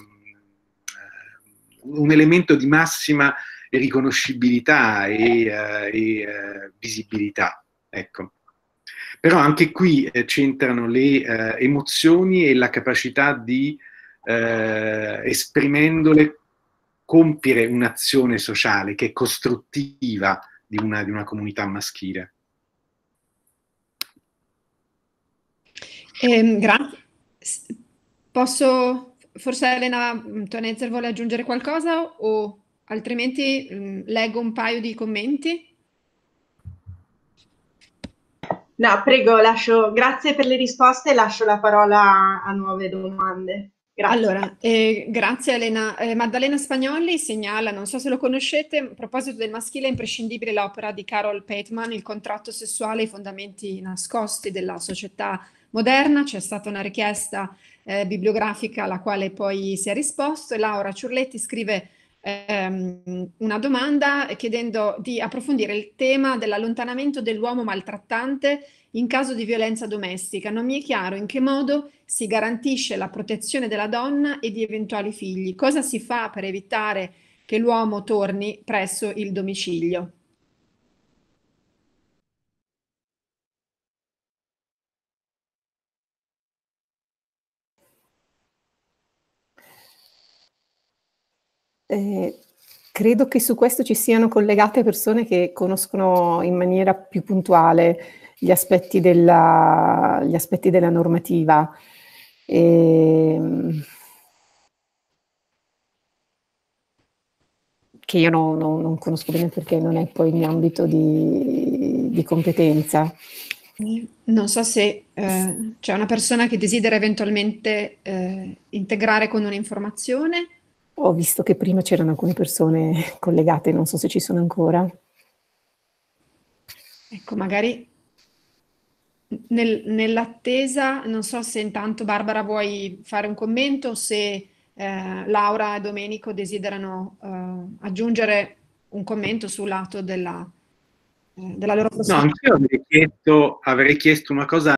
un elemento di massima riconoscibilità e, eh, e eh, visibilità. Ecco. Però anche qui eh, c'entrano le eh, emozioni e la capacità di, eh, esprimendole, compiere un'azione sociale che è costruttiva di una, di una comunità maschile. Eh, grazie. Posso, forse Elena Tonezzer vuole aggiungere qualcosa, o altrimenti mh, leggo un paio di commenti? No, prego, lascio, grazie per le risposte e lascio la parola a nuove domande. Grazie. Allora, eh, grazie Elena. Eh, Maddalena Spagnoli segnala, non so se lo conoscete, a proposito del maschile è imprescindibile l'opera di Carol Pateman, Il contratto sessuale e i fondamenti nascosti della società moderna. C'è stata una richiesta eh, bibliografica alla quale poi si è risposto, e Laura Ciurletti scrive ehm, una domanda chiedendo di approfondire il tema dell'allontanamento dell'uomo maltrattante in caso di violenza domestica. Non mi è chiaro in che modo si garantisce la protezione della donna e di eventuali figli. Cosa si fa per evitare che l'uomo torni presso il domicilio? Eh, credo che su questo ci siano collegate persone che conoscono in maniera più puntuale gli aspetti della, gli aspetti della normativa. E, che io non, non, non conosco bene perché non è poi il mio ambito di, di competenza. Non so se eh, c'è una persona che desidera eventualmente eh, integrare con un'informazione. Ho visto che prima c'erano alcune persone collegate, non so se ci sono ancora. Ecco, magari nel, nell'attesa, non so se intanto Barbara vuoi fare un commento, se eh, Laura e Domenico desiderano eh, aggiungere un commento sul lato della, eh, della loro No, anch'io avrei chiesto, avrei chiesto una cosa